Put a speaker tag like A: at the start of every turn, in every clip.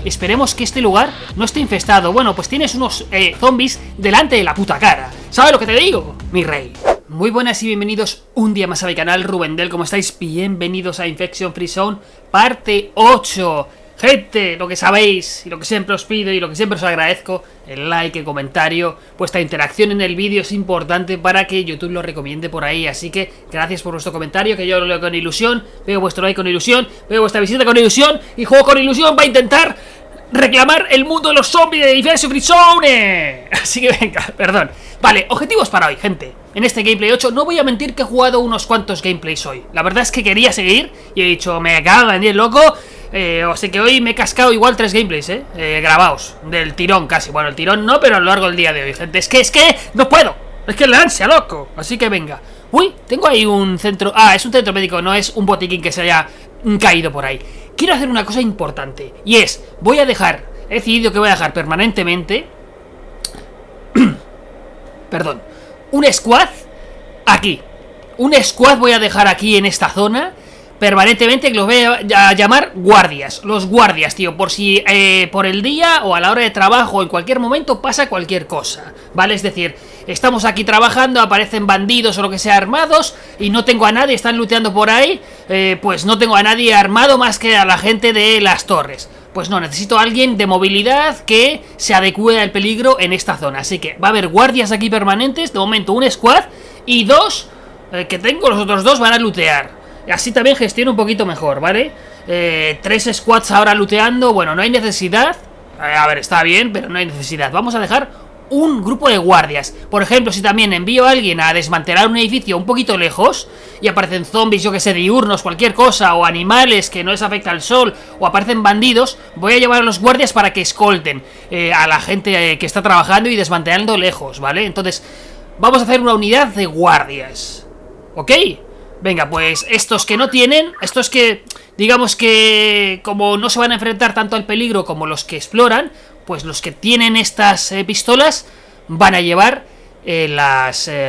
A: esperemos que este lugar no esté infestado. Bueno, pues tienes unos zombies delante de la puta cara. ¿Sabes lo que te digo, mi rey? Muy buenas y bienvenidos un día más a mi canal, Rubendel. ¿Cómo estáis? Bienvenidos a Infection Free Zone, parte 8. Gente, lo que sabéis y lo que siempre os pido y lo que siempre os agradezco, el like, el comentario, vuestra interacción en el vídeo es importante para que YouTube lo recomiende por ahí. Así que gracias por vuestro comentario, que yo lo leo con ilusión, veo vuestro like con ilusión, veo vuestra visita con ilusión y juego con ilusión para intentar reclamar el mundo de los zombies de Infection Free Zone. Así que venga, perdón. Vale, objetivos para hoy, gente. En este gameplay 8 no voy a mentir que he jugado unos cuantos gameplays hoy. La verdad es que quería seguir y he dicho, me cago en 10, loco. O sea que hoy me he cascado igual 3 gameplays, grabados, del tirón casi. Bueno, el tirón no, pero a lo largo del día de hoy, gente. Es que no puedo. Es que la ansia, loco. Así que venga. Uy, tengo ahí un centro. Ah, es un centro médico, no es un botiquín que se haya caído por ahí. Quiero hacer una cosa importante. Y es, voy a dejar, he decidido que voy a dejar permanentemente perdón, un squad aquí. Un squad voy a dejar aquí en esta zona permanentemente, que los voy a llamar guardias. Los guardias, tío, por si por el día o a la hora de trabajo o en cualquier momento pasa cualquier cosa, ¿vale? Es decir, estamos aquí trabajando, aparecen bandidos o lo que sea armados y no tengo a nadie, están looteando por ahí, pues no tengo a nadie armado más que a la gente de las torres. Pues no, necesito a alguien de movilidad que se adecue al peligro en esta zona. Así que va a haber guardias aquí permanentes, de momento un squad y 2 que tengo, los otros 2 van a lootear. Así también gestiono un poquito mejor, ¿vale? 3 squads ahora looteando. Bueno, no hay necesidad. A ver, está bien, pero no hay necesidad. Vamos a dejar un grupo de guardias. Por ejemplo, si también envío a alguien a desmantelar un edificio un poquito lejos y aparecen zombies, yo que sé, diurnos, cualquier cosa, o animales que no les afecta el sol, o aparecen bandidos, voy a llevar a los guardias para que escolten a la gente que está trabajando y desmantelando lejos, ¿vale? Entonces, vamos a hacer una unidad de guardias, ¿ok? Venga, pues estos que no tienen, estos que, digamos que como no se van a enfrentar tanto al peligro como los que exploran, pues los que tienen estas pistolas van a llevar la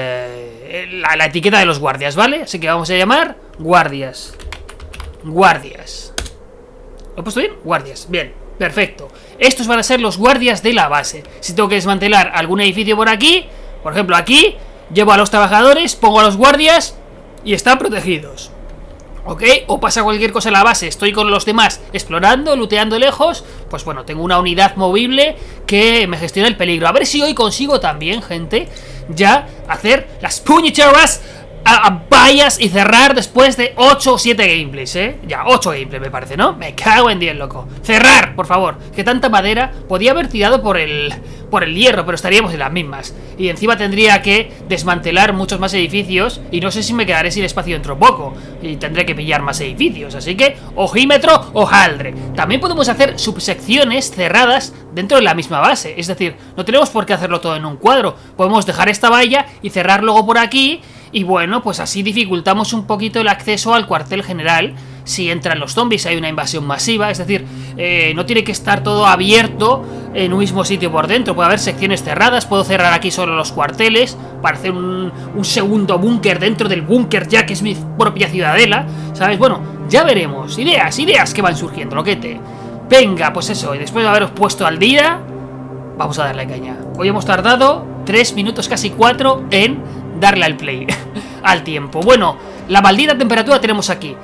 A: etiqueta de los guardias, ¿vale? Así que vamos a llamar guardias. Guardias. ¿Lo he puesto bien? Guardias, bien, perfecto. Estos van a ser los guardias de la base. Si tengo que desmantelar algún edificio por aquí, por ejemplo aquí, llevo a los trabajadores, pongo a los guardias y están protegidos, ¿ok? O pasa cualquier cosa en la base, estoy con los demás explorando, looteando lejos, pues bueno, tengo una unidad movible que me gestiona el peligro. A ver si hoy consigo también, gente, ya hacer las puñeteras vallas y cerrar después de 8 o 7 gameplays, ya, 8 gameplays me parece, ¿no? Me cago en 10, loco. Cerrar, por favor, que tanta madera. Podía haber tirado por el hierro, pero estaríamos en las mismas. Y encima tendría que desmantelar muchos más edificios y no sé si me quedaré sin espacio dentro poco. Y tendré que pillar más edificios, así que ojímetro, hojaldre. También podemos hacer subsecciones cerradas dentro de la misma base. Es decir, no tenemos por qué hacerlo todo en un cuadro. Podemos dejar esta valla y cerrar luego por aquí. Y bueno, pues así dificultamos un poquito el acceso al cuartel general si entran los zombies, hay una invasión masiva. Es decir, no tiene que estar todo abierto en un mismo sitio por dentro. Puede haber secciones cerradas, puedo cerrar aquí solo los cuarteles para hacer un segundo búnker dentro del búnker ya que es mi propia ciudadela, ¿sabes? Bueno, ya veremos, ideas que van surgiendo, loquete. Venga, pues eso, y después de haberos puesto al día, vamos a darle caña. Hoy hemos tardado 3 minutos, casi 4 en darle al play, al tiempo. Bueno, la maldita temperatura tenemos aquí.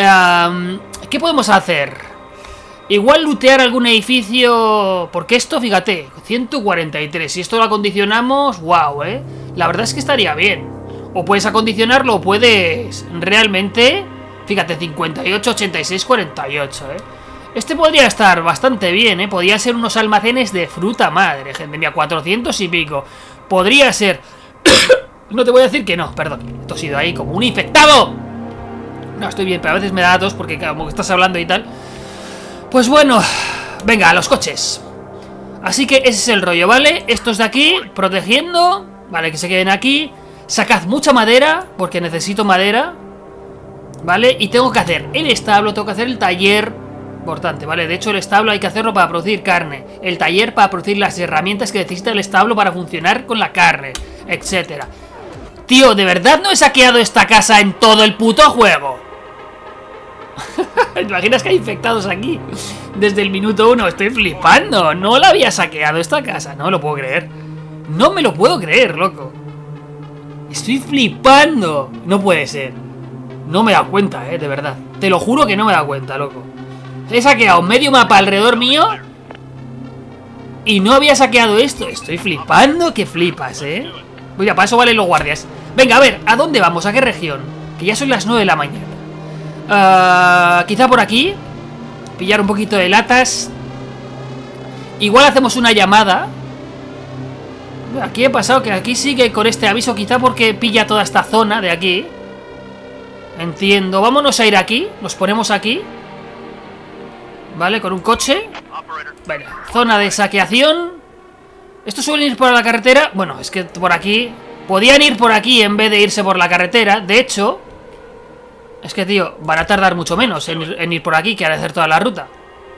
A: ¿Qué podemos hacer? Igual lootear algún edificio, porque esto, fíjate, 143. Si esto lo acondicionamos, wow, la verdad es que estaría bien. O puedes acondicionarlo o puedes realmente, fíjate, 58, 86, 48, Este podría estar bastante bien, podría ser unos almacenes de fruta madre, gente mía, 400 y pico. Podría ser. No te voy a decir que no, perdón. He tosido ahí como un infectado. No, estoy bien, pero a veces me da tos porque como que estás hablando y tal. Pues bueno, venga, a los coches. Así que ese es el rollo, ¿vale? Estos de aquí, protegiendo. Vale, que se queden aquí. Sacad mucha madera, porque necesito madera, ¿vale? Y tengo que hacer el establo, tengo que hacer el taller. Importante, ¿vale? De hecho el establo hay que hacerlo para producir carne. El taller para producir las herramientas que necesita el establo para funcionar con la carne, etcétera. Tío, ¿de verdad no he saqueado esta casa en todo el puto juego? ¿Te imaginas que hay infectados aquí? Desde el minuto 1, estoy flipando. No la había saqueado esta casa, no me lo puedo creer. No me lo puedo creer, loco. Estoy flipando. No puede ser. No me he dado cuenta, de verdad. Te lo juro que no me he dado cuenta, loco. He saqueado medio mapa alrededor mío y no había saqueado esto. Estoy flipando que flipas, Mira, para eso valen los guardias. Venga, a ver, ¿a dónde vamos? ¿A qué región? Que ya son las 9 de la mañana. Quizá por aquí. Pillar un poquito de latas. Igual hacemos una llamada. Aquí he pasado que aquí sigue con este aviso. Quizá porque pilla toda esta zona de aquí. Entiendo. Vámonos a ir aquí. Nos ponemos aquí. Vale, con un coche. Vale, zona de saqueación. ¿Estos suelen ir por la carretera? Bueno, es que por aquí podían ir por aquí en vez de irse por la carretera. De hecho, es que, tío, van a tardar mucho menos en ir por aquí que en hacer toda la ruta.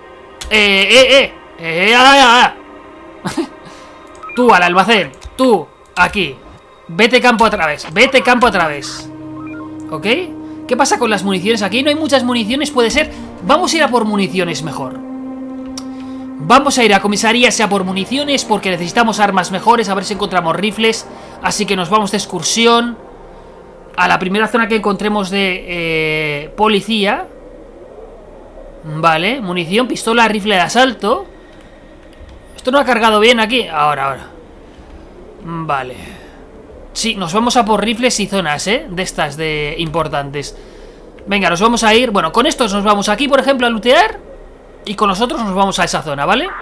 A: Tú al almacén. Tú, aquí. Vete campo a través. Vete campo a través. ¿Ok? ¿Qué pasa con las municiones? Aquí no hay muchas municiones, puede ser. Vamos a ir a por municiones mejor. Vamos a ir a comisaría sea por municiones, porque necesitamos armas mejores, a ver si encontramos rifles. Así que nos vamos de excursión a la primera zona que encontremos de policía. Vale, munición, pistola, rifle de asalto. Esto no ha cargado bien aquí. Ahora. Vale. Sí, nos vamos a por rifles y zonas, de estas de importantes. Venga, nos vamos a ir. Bueno, con estos nos vamos aquí, por ejemplo, a lootear. Y con nosotros nos vamos a esa zona, ¿vale?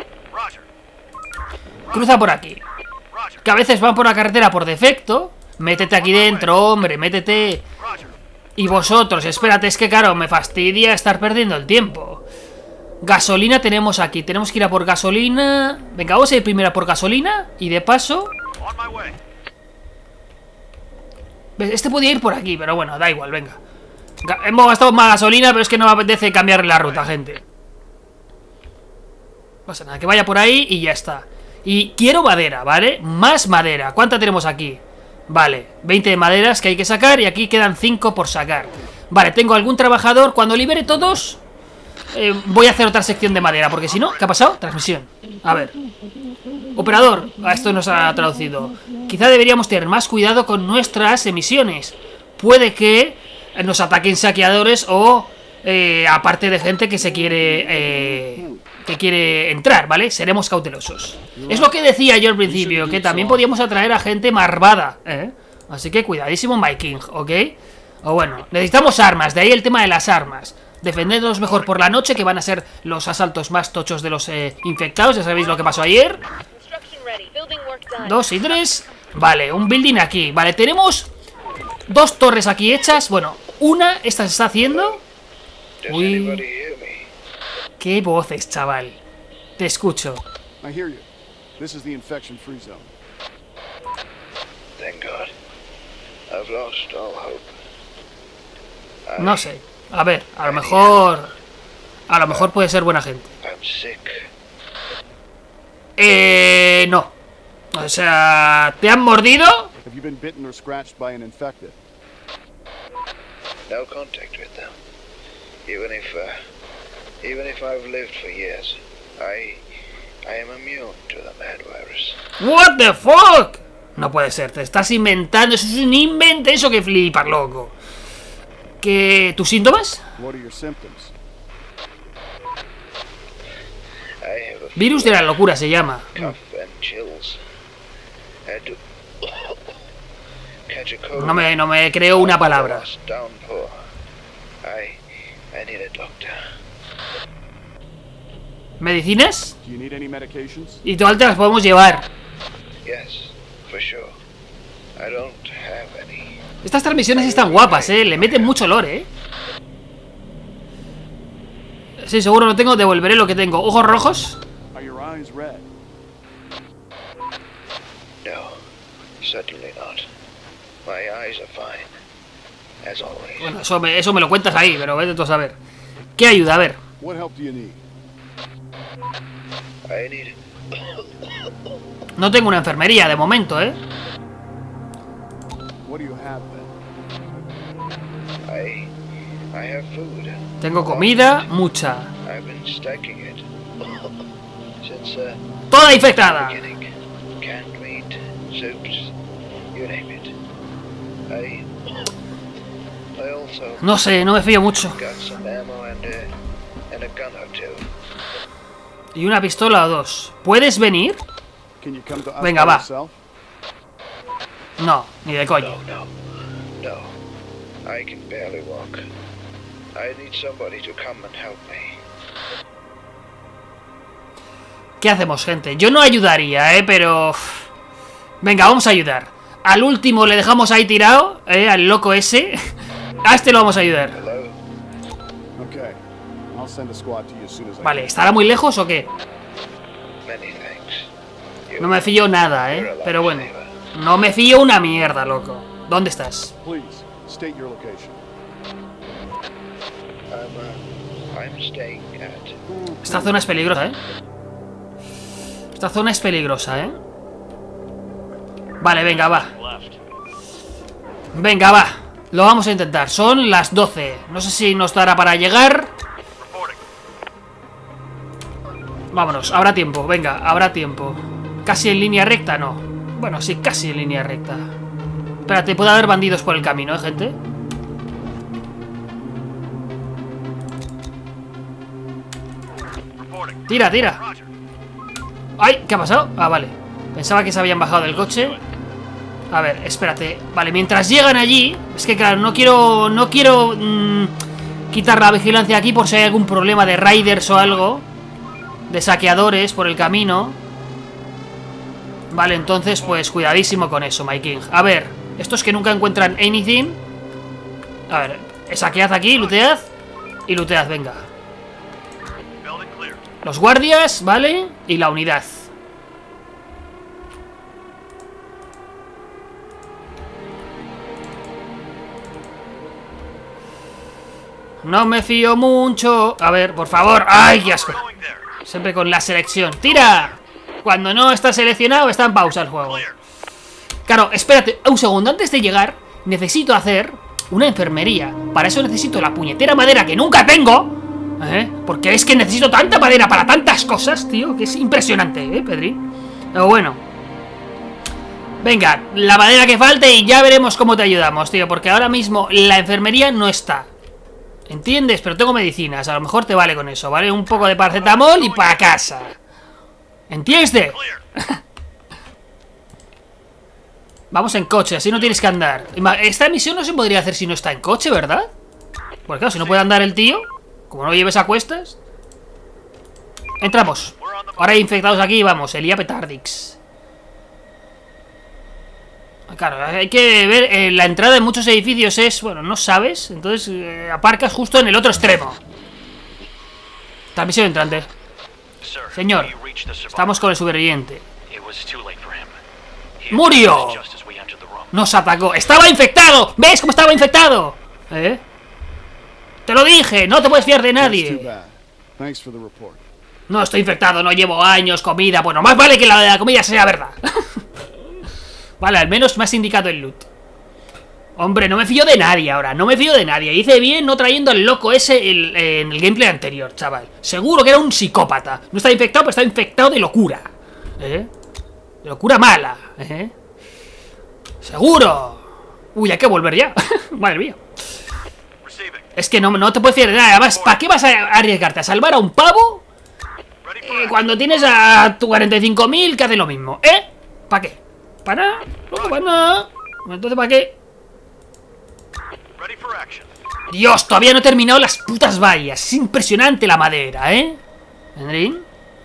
A: Cruza por aquí. Que a veces van por la carretera por defecto. Métete aquí dentro, hombre, métete. Y vosotros, espérate, es que claro, me fastidia estar perdiendo el tiempo. Gasolina tenemos aquí. Tenemos que ir a por gasolina. Venga, vamos a ir primero a por gasolina. Y de paso... Este podía ir por aquí, pero bueno, da igual, venga. Hemos gastado más gasolina, pero es que no me apetece cambiar la ruta, gente. No pasa nada, que vaya por ahí y ya está. Y quiero madera, ¿vale? Más madera. ¿Cuánta tenemos aquí? Vale, 20 de maderas que hay que sacar y aquí quedan 5 por sacar. Vale, tengo algún trabajador. Cuando libere todos, voy a hacer otra sección de madera, porque si no, ¿qué ha pasado? Transmisión. A ver. Operador, esto nos ha traducido. Quizá deberíamos tener más cuidado con nuestras emisiones. Puede que nos ataquen saqueadores o aparte de gente que se quiere entrar, ¿vale? Seremos cautelosos. Es lo que decía yo al principio, que también podíamos atraer a gente marvada, Así que cuidadísimo, my king, ¿ok? O bueno, necesitamos armas, de ahí el tema de las armas. Defendernos mejor por la noche, que van a ser los asaltos más tochos de los infectados. Ya sabéis lo que pasó ayer. 2 y 3. Vale, un building aquí. Vale, tenemos 2 torres aquí hechas. Bueno, una, esta se está haciendo. Uy. Qué voces, chaval. Te escucho. No sé. A ver, a lo mejor puede ser buena gente. No. O sea, ¿te han mordido?
B: No contact with them. Even if I've lived for years, I am immune to the mad virus.
A: What the fuck? No puede ser, te estás inventando. Eso es un invento, eso que flipas, loco. ¿Qué? ¿Tus síntomas? Virus de la locura se llama. No me creo una palabra. ¿Medicinas? Y todas te las podemos llevar. Estas transmisiones están guapas, le meten mucho lore, Sí, seguro no tengo, devolveré lo que tengo. ¿Ojos rojos? Bueno, eso me lo cuentas ahí, pero vete tú a saber. ¿Qué ayuda? A ver. No tengo una enfermería de momento,
B: I have food.
A: Tengo comida, mucha.
B: I've been stacking it since
A: ¡Toda infectada!
B: beginning. Canned meat, soups, you name it. I also
A: No sé, no me fío mucho.
B: got some ammo and a gun or two.
A: Y una pistola o dos. ¿Puedes venir?
C: Can you come to us
A: Venga,
C: by
A: va.
C: yourself?
A: No, ni de coña.
B: No. I can barely walk. I need somebody to come and help me.
A: ¿Qué hacemos, gente? Yo no ayudaría, pero... Venga, vamos a ayudar. Al último le dejamos ahí tirado, al loco ese. A este lo vamos a ayudar.
B: Hello?
C: Okay. I'll send a squad to you as soon as I
A: Vale,
C: can.
A: ¿estará muy lejos o qué?
B: Many thanks.
A: No me fío nada, pero bueno. No me fío una mierda, loco. ¿Dónde estás?
C: Please, state your location.
B: I'm staying at
A: Esta zona es peligrosa, Esta zona es peligrosa, Vale, venga, va. Venga, va. Lo vamos a intentar. Son las 12. No sé si nos dará para llegar. Vámonos, habrá tiempo. Venga, habrá tiempo. ¿Casi en línea recta? No. Bueno, sí, casi en línea recta. Espérate, puede haber bandidos por el camino, gente. Tira, tira. ¡Ay! ¿Qué ha pasado? Ah, vale. Pensaba que se habían bajado del coche. A ver, espérate. Vale, mientras llegan allí... Es que claro, no quiero quitar la vigilancia aquí por si hay algún problema de raiders o algo. De saqueadores por el camino. Vale, entonces pues cuidadísimo con eso, my king. A ver, estos que nunca encuentran anything. A ver, saquead aquí, lootead. Y lootead, venga. Los guardias, ¿vale? Y la unidad. No me fío mucho. A ver, por favor. ¡Ay, qué asco! Siempre con la selección. ¡Tira! Cuando no está seleccionado, está en pausa el juego. Claro, espérate un segundo. Antes de llegar, necesito hacer una enfermería. Para eso necesito la puñetera madera que nunca tengo. Porque es que necesito tanta madera para tantas cosas, tío, que es impresionante, Pedrín. Pero bueno. Venga, la madera que falte y ya veremos cómo te ayudamos, tío. Porque ahora mismo la enfermería no está. ¿Entiendes? Pero tengo medicinas, a lo mejor te vale con eso, ¿vale? Un poco de paracetamol y para casa. ¿Entiendes? Vamos en coche, así no tienes que andar. Esta misión no se podría hacer si no está en coche, ¿verdad? Porque claro, si no puede andar el tío, como no lleves a cuestas. Entramos. Ahora hay infectados aquí, vamos, Elia Petardix. Claro, hay que ver, la entrada de muchos edificios es, bueno, no sabes. Entonces aparcas justo en el otro extremo. Transmisión entrante. Señor, estamos con el superviviente. ¡Murió! Nos atacó. ¡Estaba infectado! ¿Ves cómo estaba infectado? Te lo dije, no te puedes fiar de nadie. No estoy infectado, no llevo años, comida. Bueno, más vale que la de la comida sea verdad. Vale, al menos me has indicado el loot. Hombre, no me fío de nadie ahora. No me fío de nadie. Hice bien no trayendo al loco ese en el gameplay anterior, chaval. Seguro que era un psicópata. No está infectado, pero está infectado de locura. De locura mala. Seguro. Uy, hay que volver ya. Madre mía. Es que no te puedes fiar de nada. Además, ¿para qué vas a arriesgarte? ¿A salvar a un pavo? Cuando tienes a tu 45.000 que hace lo mismo. ¿Para qué? ¿Para nada? No, para nada. Entonces, ¿para qué? Dios, todavía no he terminado las putas vallas. Es impresionante la madera, ¿Vendrín?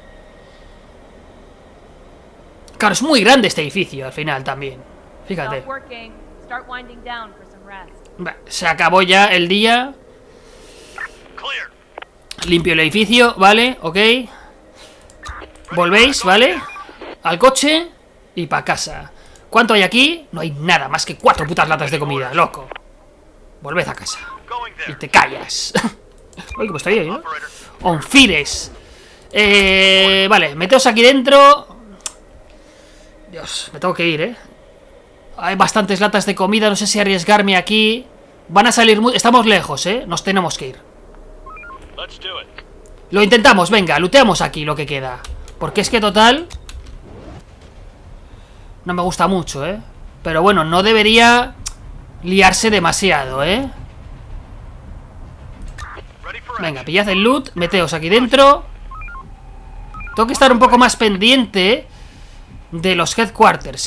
A: Claro, es muy grande este edificio al final también. Fíjate. Se acabó ya el día. Limpio el edificio, ¿vale? Ok. Volvéis, ¿vale? Al coche y para casa. ¿Cuánto hay aquí? No hay nada, más que 4 putas latas de comida, loco. Volved a casa. Y te callas. Oye, ¿cómo estoy ahí, no? Onfires. Vale, meteos aquí dentro. Dios, me tengo que ir, Hay bastantes latas de comida, no sé si arriesgarme aquí. Van a salir muy... Estamos lejos, nos tenemos que ir. Lo intentamos, venga, looteamos aquí lo que queda. Porque es que total... No me gusta mucho, pero bueno, no debería liarse demasiado, Venga, pillad el loot, meteos aquí dentro. Tengo que estar un poco más pendiente de los headquarters,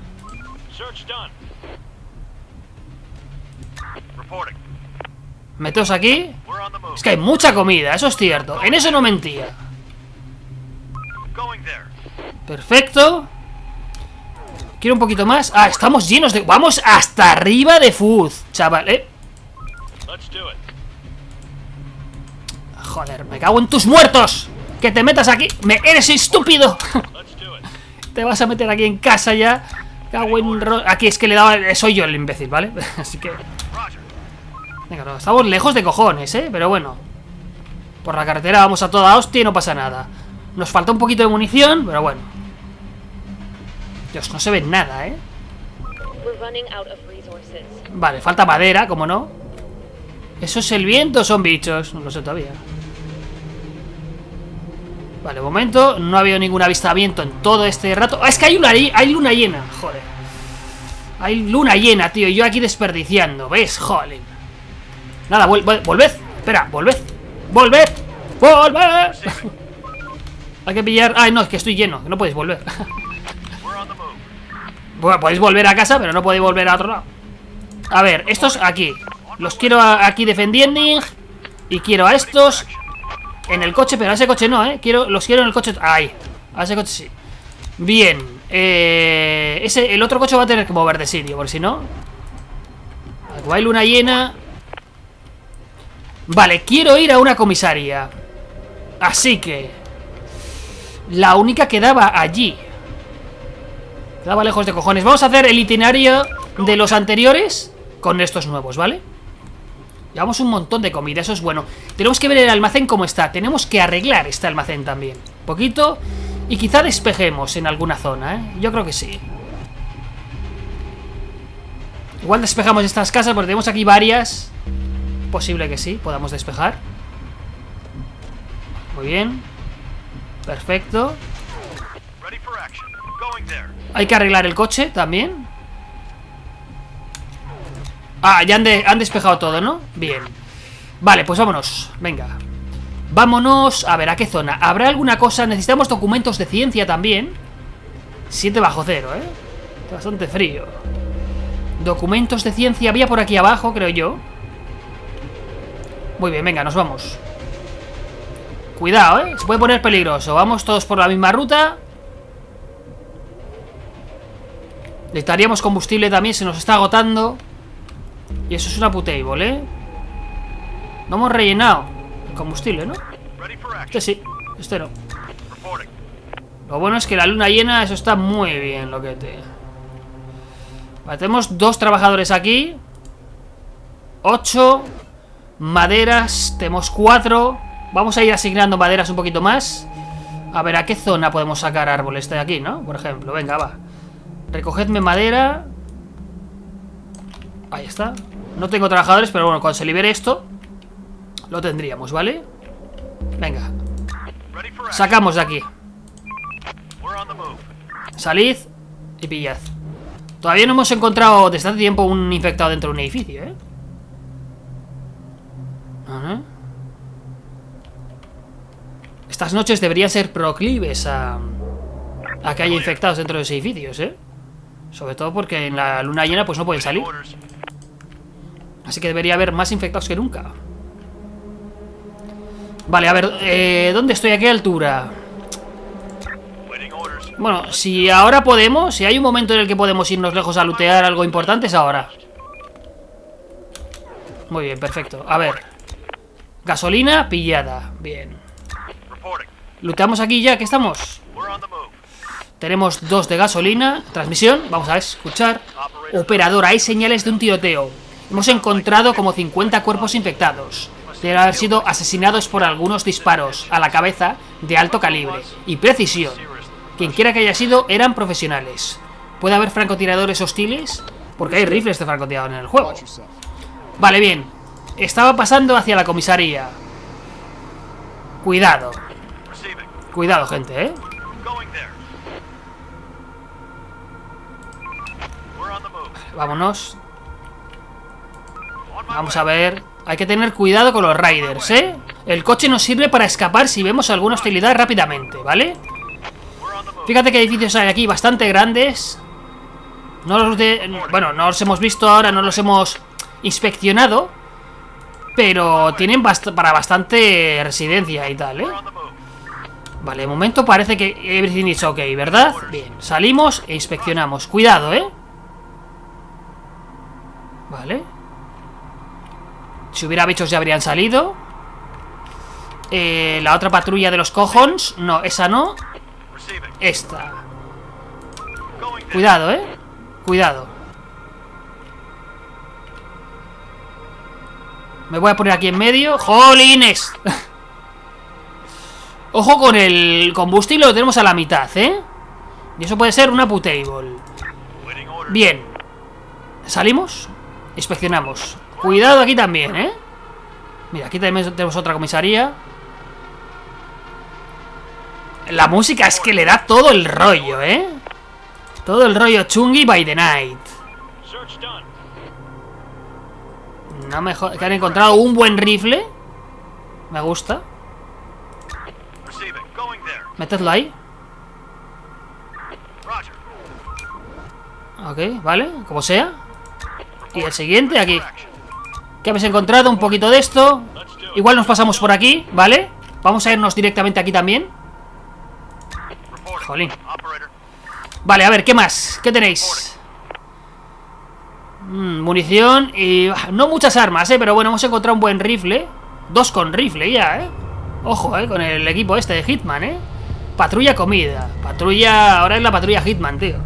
A: Meteos aquí. Es que hay mucha comida, eso es cierto. En eso no mentía. Perfecto. Quiero un poquito más. Ah, estamos llenos de... Vamos hasta arriba de food, chaval, Joder, me cago en tus muertos. Que te metas aquí. ¡Eres estúpido! Te vas a meter aquí en casa ya. Cago en... Aquí es que le daba... Soy yo el imbécil, ¿vale? Así que... Venga, no, estamos lejos de cojones, pero bueno. Por la carretera vamos a toda hostia y no pasa nada. Nos falta un poquito de munición, pero bueno. Dios, no se ve nada, Vale, falta madera, como no. ¿Eso es el viento o son bichos? No lo sé todavía. Vale, de momento no ha habido ningún avistamiento en todo este rato. ¡Ah, es que hay luna llena! Joder. Hay luna llena, tío, y yo aquí desperdiciando, ¿ves? Joder. Nada, volved. Espera, volved. ¡Volved! ¡Volved! Hay que pillar... Ay, no, es que estoy lleno, que no podéis volver. Bueno, podéis volver a casa, pero no podéis volver a otro lado. A ver, estos aquí. Los quiero aquí defendiendo. Y quiero a estos en el coche, pero a ese coche no, los quiero en el coche. Ahí, a ese coche sí. Bien, el otro coche va a tener que mover de sitio, por si no. Hay luna llena. Vale, quiero ir a una comisaría. Así que la única que daba allí. Quedaba lejos de cojones. Vamos a hacer el itinerario de los anteriores con estos nuevos, ¿vale? Llevamos un montón de comida, eso es bueno. Tenemos que ver el almacén cómo está. Tenemos que arreglar este almacén también. Poquito. Y quizá despejemos en alguna zona, Yo creo que sí. Igual despejamos estas casas porque tenemos aquí varias. Posible que sí, podamos despejar. Muy bien. Perfecto. Hay que arreglar el coche también. Ah, ya han despejado todo, ¿no? Bien. Vale, pues vámonos. Venga. Vámonos. A ver, ¿a qué zona? ¿Habrá alguna cosa? Necesitamos documentos de ciencia también. 7 bajo cero, Bastante frío. Documentos de ciencia había por aquí abajo, creo yo. Muy bien, venga, nos vamos. Cuidado, se puede poner peligroso. Vamos todos por la misma ruta. Necesitaríamos combustible también, se nos está agotando. Y eso es una putable, No hemos rellenado el combustible, ¿no? Este sí, este no. Lo bueno es que la luna llena, eso está muy bien, loquete. Vale, tenemos 2 trabajadores aquí. 8 maderas, tenemos 4. Vamos a ir asignando maderas un poquito más. A ver, ¿a qué zona podemos sacar árboles de aquí, no? Por ejemplo, venga, va. Recogedme madera. Ahí está. No tengo trabajadores, pero bueno, cuando se libere esto lo tendríamos, ¿vale? Venga. Sacamos de aquí. Salid y pillad. Todavía no hemos encontrado desde hace tiempo un infectado dentro de un edificio, Estas noches deberían ser proclives a que haya infectados dentro de los edificios, Sobre todo porque en la luna llena pues no pueden salir. Así que debería haber más infectados que nunca. Vale, a ver, ¿dónde estoy? ¿A qué altura? Bueno, si ahora podemos, si hay un momento en el que podemos irnos lejos a lootear algo importante, es ahora. Muy bien, perfecto. A ver. Gasolina pillada. Bien. Looteamos aquí ya, que estamos. Tenemos 2 de gasolina. Transmisión, vamos a escuchar. Operador, hay señales de un tiroteo. Hemos encontrado como 50 cuerpos infectados. Deben haber sido asesinados por algunos disparos a la cabeza de alto calibre y precisión. Quien quiera que haya sido, eran profesionales. ¿Puede haber francotiradores hostiles? Porque hay rifles de francotirador en el juego. Vale, bien. Estaba pasando hacia la comisaría. Cuidado. Cuidado, gente, ¿eh? Vámonos. Vamos a ver. Hay que tener cuidado con los riders, ¿eh? El coche nos sirve para escapar si vemos alguna hostilidad rápidamente, ¿vale? Fíjate que edificios hay aquí bastante grandes. Bueno, no los hemos visto ahora, no los hemos inspeccionado, pero tienen para bastante residencia y tal, ¿eh? Vale, de momento parece que everything is ok, ¿verdad? Bien, salimos e inspeccionamos. Cuidado, ¿eh? Vale. Si hubiera bichos ya habrían salido. La otra patrulla de los cojones. No, esa no. Esta. Cuidado, ¿eh? Cuidado. Me voy a poner aquí en medio. ¡Jolines! Ojo con el combustible, lo tenemos a la mitad, ¿eh? Y eso puede ser una putable. Bien. ¿Salimos? Inspeccionamos. Cuidado aquí también, ¿eh? Mira, aquí también tenemos otra comisaría. La música es que le da todo el rollo, ¿eh? Todo el rollo chungy by the night. No me que han encontrado un buen rifle. Me gusta. Metedlo ahí. Ok, vale, como sea. Y el siguiente aquí. ¿Qué habéis encontrado? Un poquito de esto. Igual nos pasamos por aquí, ¿vale? Vamos a irnos directamente aquí también. Jolín. Vale, a ver, ¿qué más? ¿Qué tenéis? Munición y... no muchas armas, pero bueno, hemos encontrado un buen rifle. 2 con rifle ya, Ojo, con el equipo este de Hitman, Patrulla comida. Patrulla... ahora es la patrulla Hitman, tío.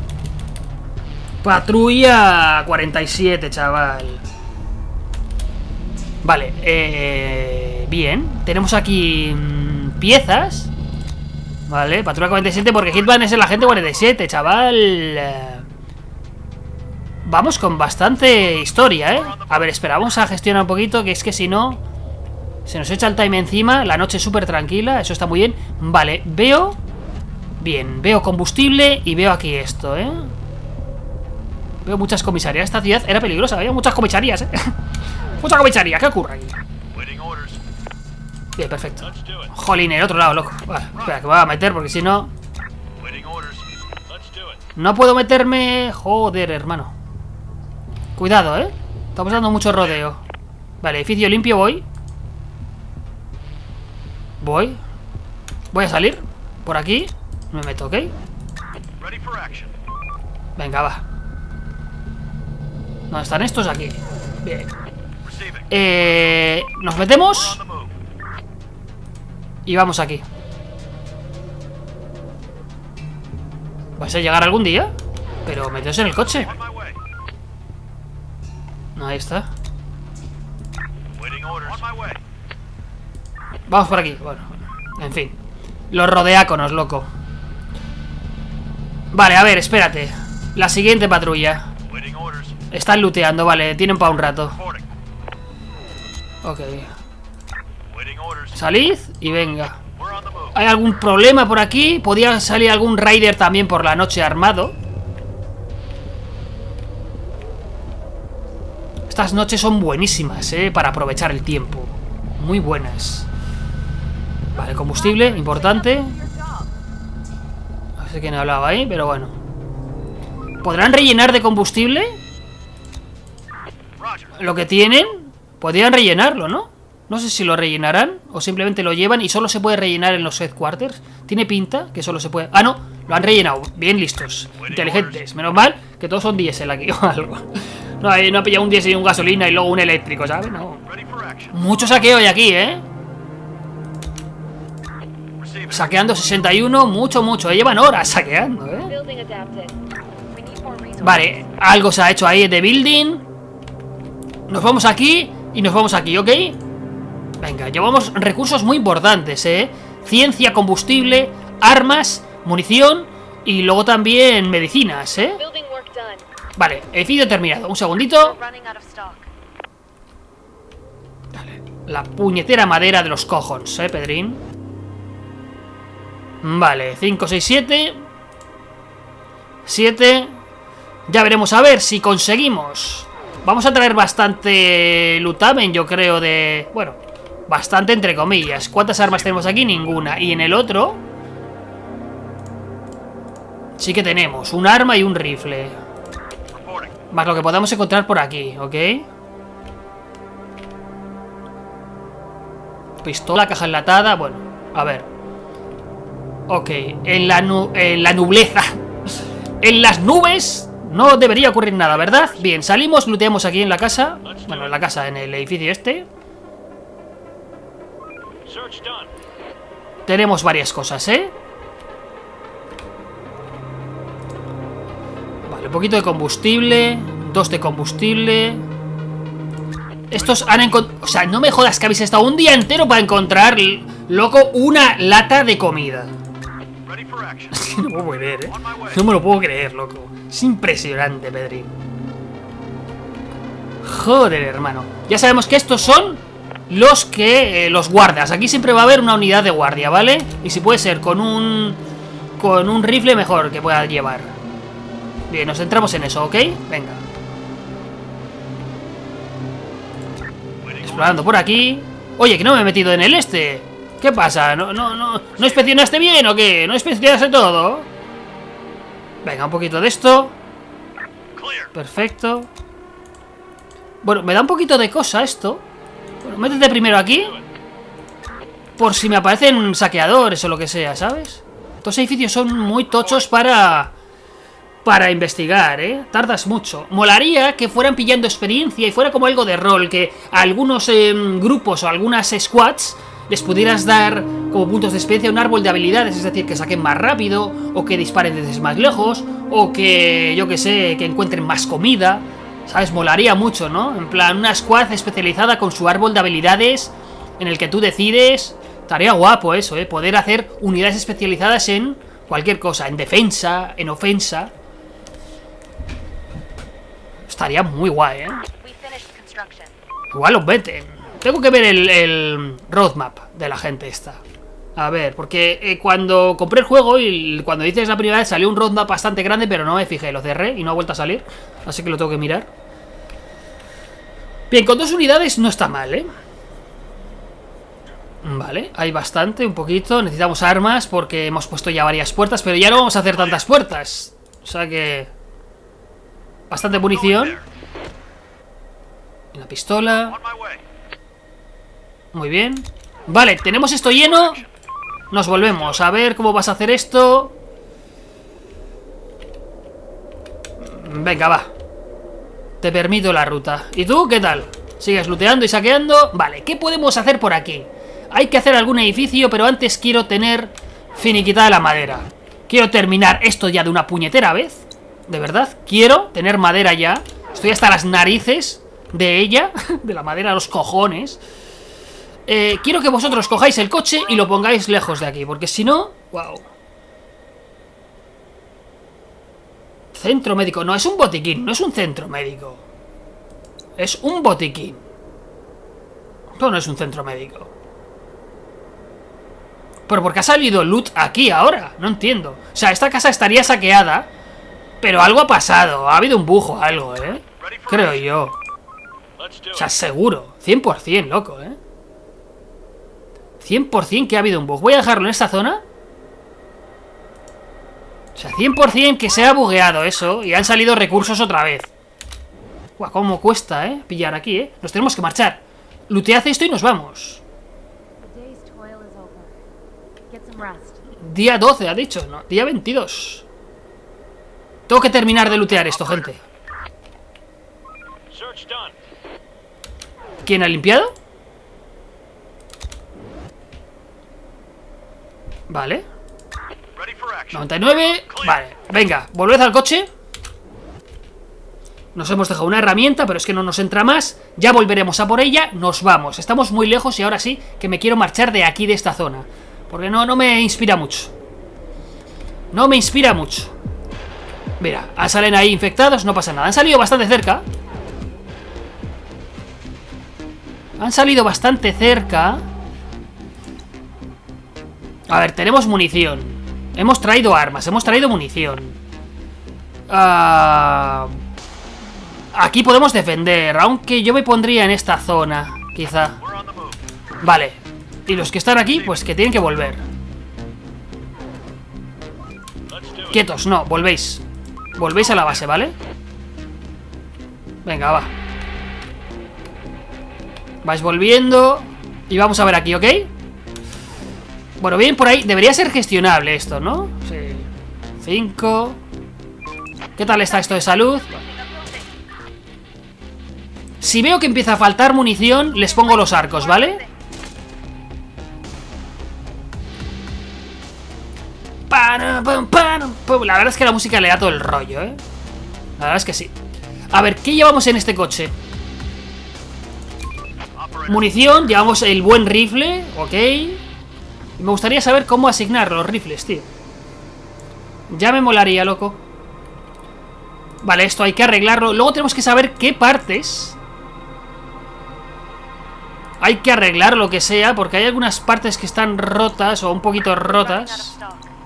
A: Patrulla 47, chaval. Vale, bien. Tenemos aquí piezas. Vale, patrulla 47 porque Hitman es el agente 47, chaval. Vamos con bastante historia, A ver, espera, vamos a gestionar un poquito, que es que si no se nos echa el time encima. La noche súper tranquila, eso está muy bien. Vale, veo... bien, veo combustible y veo aquí esto, Veo muchas comisarías. Esta ciudad era peligrosa, había muchas comisarías, Mucha comisaría, ¿qué ocurre aquí? Bien, perfecto. Jolín, el otro lado, loco. Vale, espera, que me voy a meter porque si no... no puedo meterme... joder, hermano. Cuidado, estamos dando mucho rodeo. Vale, edificio limpio, voy. Voy a salir por aquí. Me meto, ¿ok? Venga, va. ¿Dónde están estos? Aquí. Bien. Nos metemos y vamos aquí. ¿Vais a llegar algún día? Pero meteos en el coche. Ahí está. Vamos por aquí. Bueno, en fin. Los rodeáconos, loco. Vale, a ver, espérate. La siguiente patrulla. Están looteando, vale, tienen para un rato. Ok. Salid y venga. ¿Hay algún problema por aquí? ¿Podría salir algún rider también por la noche armado? Estas noches son buenísimas, para aprovechar el tiempo. Muy buenas. Vale, combustible, importante. No sé quién hablaba ahí, pero bueno. ¿Podrán rellenar de combustible? Lo que tienen, podrían rellenarlo, ¿no? No sé si lo rellenarán o simplemente lo llevan y solo se puede rellenar en los headquarters. Tiene pinta que solo se puede... ah, no, lo han rellenado. Bien listos, inteligentes. Menos mal que todos son diésel aquí o algo. No ha pillado un diésel y un gasolina y luego un eléctrico, ¿sabes? No. Mucho saqueo hay aquí, Saqueando 61, mucho. Llevan horas saqueando, Vale, algo se ha hecho ahí de building. Nos vamos aquí y nos vamos aquí, ¿ok? Venga, llevamos recursos muy importantes, ciencia, combustible, armas, munición y luego también medicinas, Vale, edificio terminado. Un segundito. Vale. La puñetera madera de los cojones, Pedrín. Vale, 5, 6, 7. 7. Ya veremos a ver si conseguimos. Vamos a traer bastante lutamen, yo creo, de... Bueno, bastante entre comillas. ¿Cuántas armas tenemos aquí? Ninguna. Y en el otro... Sí que tenemos un arma y un rifle. Más lo que podamos encontrar por aquí, ¿ok? Pistola, caja enlatada, bueno, a ver. Ok, en la nubleza. En las nubes no debería ocurrir nada, ¿verdad? Bien, salimos, looteamos aquí en la casa. Bueno, en la casa, en el edificio este. Tenemos varias cosas, ¿eh? Vale, un poquito de combustible. 2 de combustible. Estos han encontrado... O sea, no me jodas que habéis estado un día entero para encontrar, loco, una lata de comida. Es que no puedo creer, ¿eh? No me lo puedo creer, loco. Es impresionante, Pedrín. Joder, hermano. Ya sabemos que estos son los que... los guardias. Aquí siempre va a haber una unidad de guardia, ¿vale? Y si puede ser con un... con un rifle mejor que pueda llevar. Bien, nos centramos en eso, ¿ok? Venga. Explorando por aquí. Oye, que no me he metido en el este. ¿Qué pasa? ¿No inspeccionaste bien o qué? ¿No inspeccionaste todo? Venga, un poquito de esto. Perfecto. Bueno, me da un poquito de cosa esto. Bueno, métete primero aquí. Por si me aparecen saqueadores o lo que sea, ¿sabes? Estos edificios son muy tochos para investigar, ¿eh? Tardas mucho. Molaría que fueran pillando experiencia y fuera como algo de rol, que a algunos grupos o algunas squads les pudieras dar como puntos de experiencia un árbol de habilidades, es decir, que saquen más rápido, o que disparen desde más lejos, o que, yo que sé, que encuentren más comida, ¿sabes? Molaría mucho, ¿no? En plan, una squad especializada con su árbol de habilidades en el que tú decides. Estaría guapo eso, ¿eh? Poder hacer unidades especializadas en cualquier cosa, en defensa, en ofensa. Estaría muy guay, ¿eh? Igual los meten. Tengo que ver el roadmap de la gente esta. A ver, porque cuando compré el juego y cuando dices la primera vez salió un roadmap bastante grande, pero no me fijé, lo cerré y no ha vuelto a salir. Así que lo tengo que mirar. Bien, con 2 unidades no está mal, ¿eh? Vale, hay bastante, un poquito. Necesitamos armas porque hemos puesto ya varias puertas, pero ya no vamos a hacer tantas puertas. O sea que... bastante munición. Una pistola. Muy bien. Vale, tenemos esto lleno. Nos volvemos. A ver cómo vas a hacer esto. Venga, va. Te permito la ruta. ¿Y tú qué tal? ¿Sigues looteando y saqueando? Vale, ¿qué podemos hacer por aquí? Hay que hacer algún edificio, pero antes quiero tener finiquitada la madera. Quiero terminar esto ya de una puñetera vez. De verdad, quiero tener madera ya. Estoy hasta las narices de ella. De la madera a los cojones. Quiero que vosotros cojáis el coche y lo pongáis lejos de aquí, porque si no... Wow. Centro médico. No, es un botiquín, no es un centro médico. Es un botiquín. No, no es un centro médico. Pero ¿por qué ha salido loot aquí ahora? No entiendo. O sea, esta casa estaría saqueada, pero algo ha pasado. Ha habido un bujo o algo, ¿eh? Creo yo. O sea, seguro. 100%, loco, ¿eh? 100% que ha habido un bug. Voy a dejarlo en esta zona. O sea, 100% que se ha bugueado eso y han salido recursos otra vez. Guau, cómo cuesta, pillar aquí, Nos tenemos que marchar. Lootead esto y nos vamos. Día 12, ha dicho, ¿no? Día 22. Tengo que terminar de lootear esto, gente. ¿Quién ha limpiado? Vale. 99. Vale, venga, volved al coche. Nos hemos dejado una herramienta, pero es que no nos entra más. Ya volveremos a por ella, nos vamos. Estamos muy lejos y ahora sí que me quiero marchar de aquí, de esta zona, porque no me inspira mucho. No me inspira mucho. Mira, salen ahí infectados, no pasa nada. Han salido bastante cerca. Han salido bastante cerca. A ver, tenemos munición. Hemos traído armas, hemos traído munición. Aquí podemos defender, aunque yo me pondría en esta zona, quizá. Vale. Y los que están aquí, pues que tienen que volver. Quietos, no, volvéis. Volvéis a la base, ¿vale? Venga, va. Vais volviendo. Y vamos a ver aquí, ¿ok? Bueno, bien por ahí. Debería ser gestionable esto, ¿no? Sí. 5. ¿Qué tal está esto de salud? Si veo que empieza a faltar munición, les pongo los arcos, ¿vale? La verdad es que la música le da todo el rollo, ¿eh? La verdad es que sí. A ver, ¿qué llevamos en este coche? Munición, llevamos el buen rifle, ok. Y me gustaría saber cómo asignar los rifles, tío. Ya me molaría, loco. Vale, esto hay que arreglarlo. Luego tenemos que saber qué partes hay que arreglar, lo que sea, porque hay algunas partes que están rotas o un poquito rotas.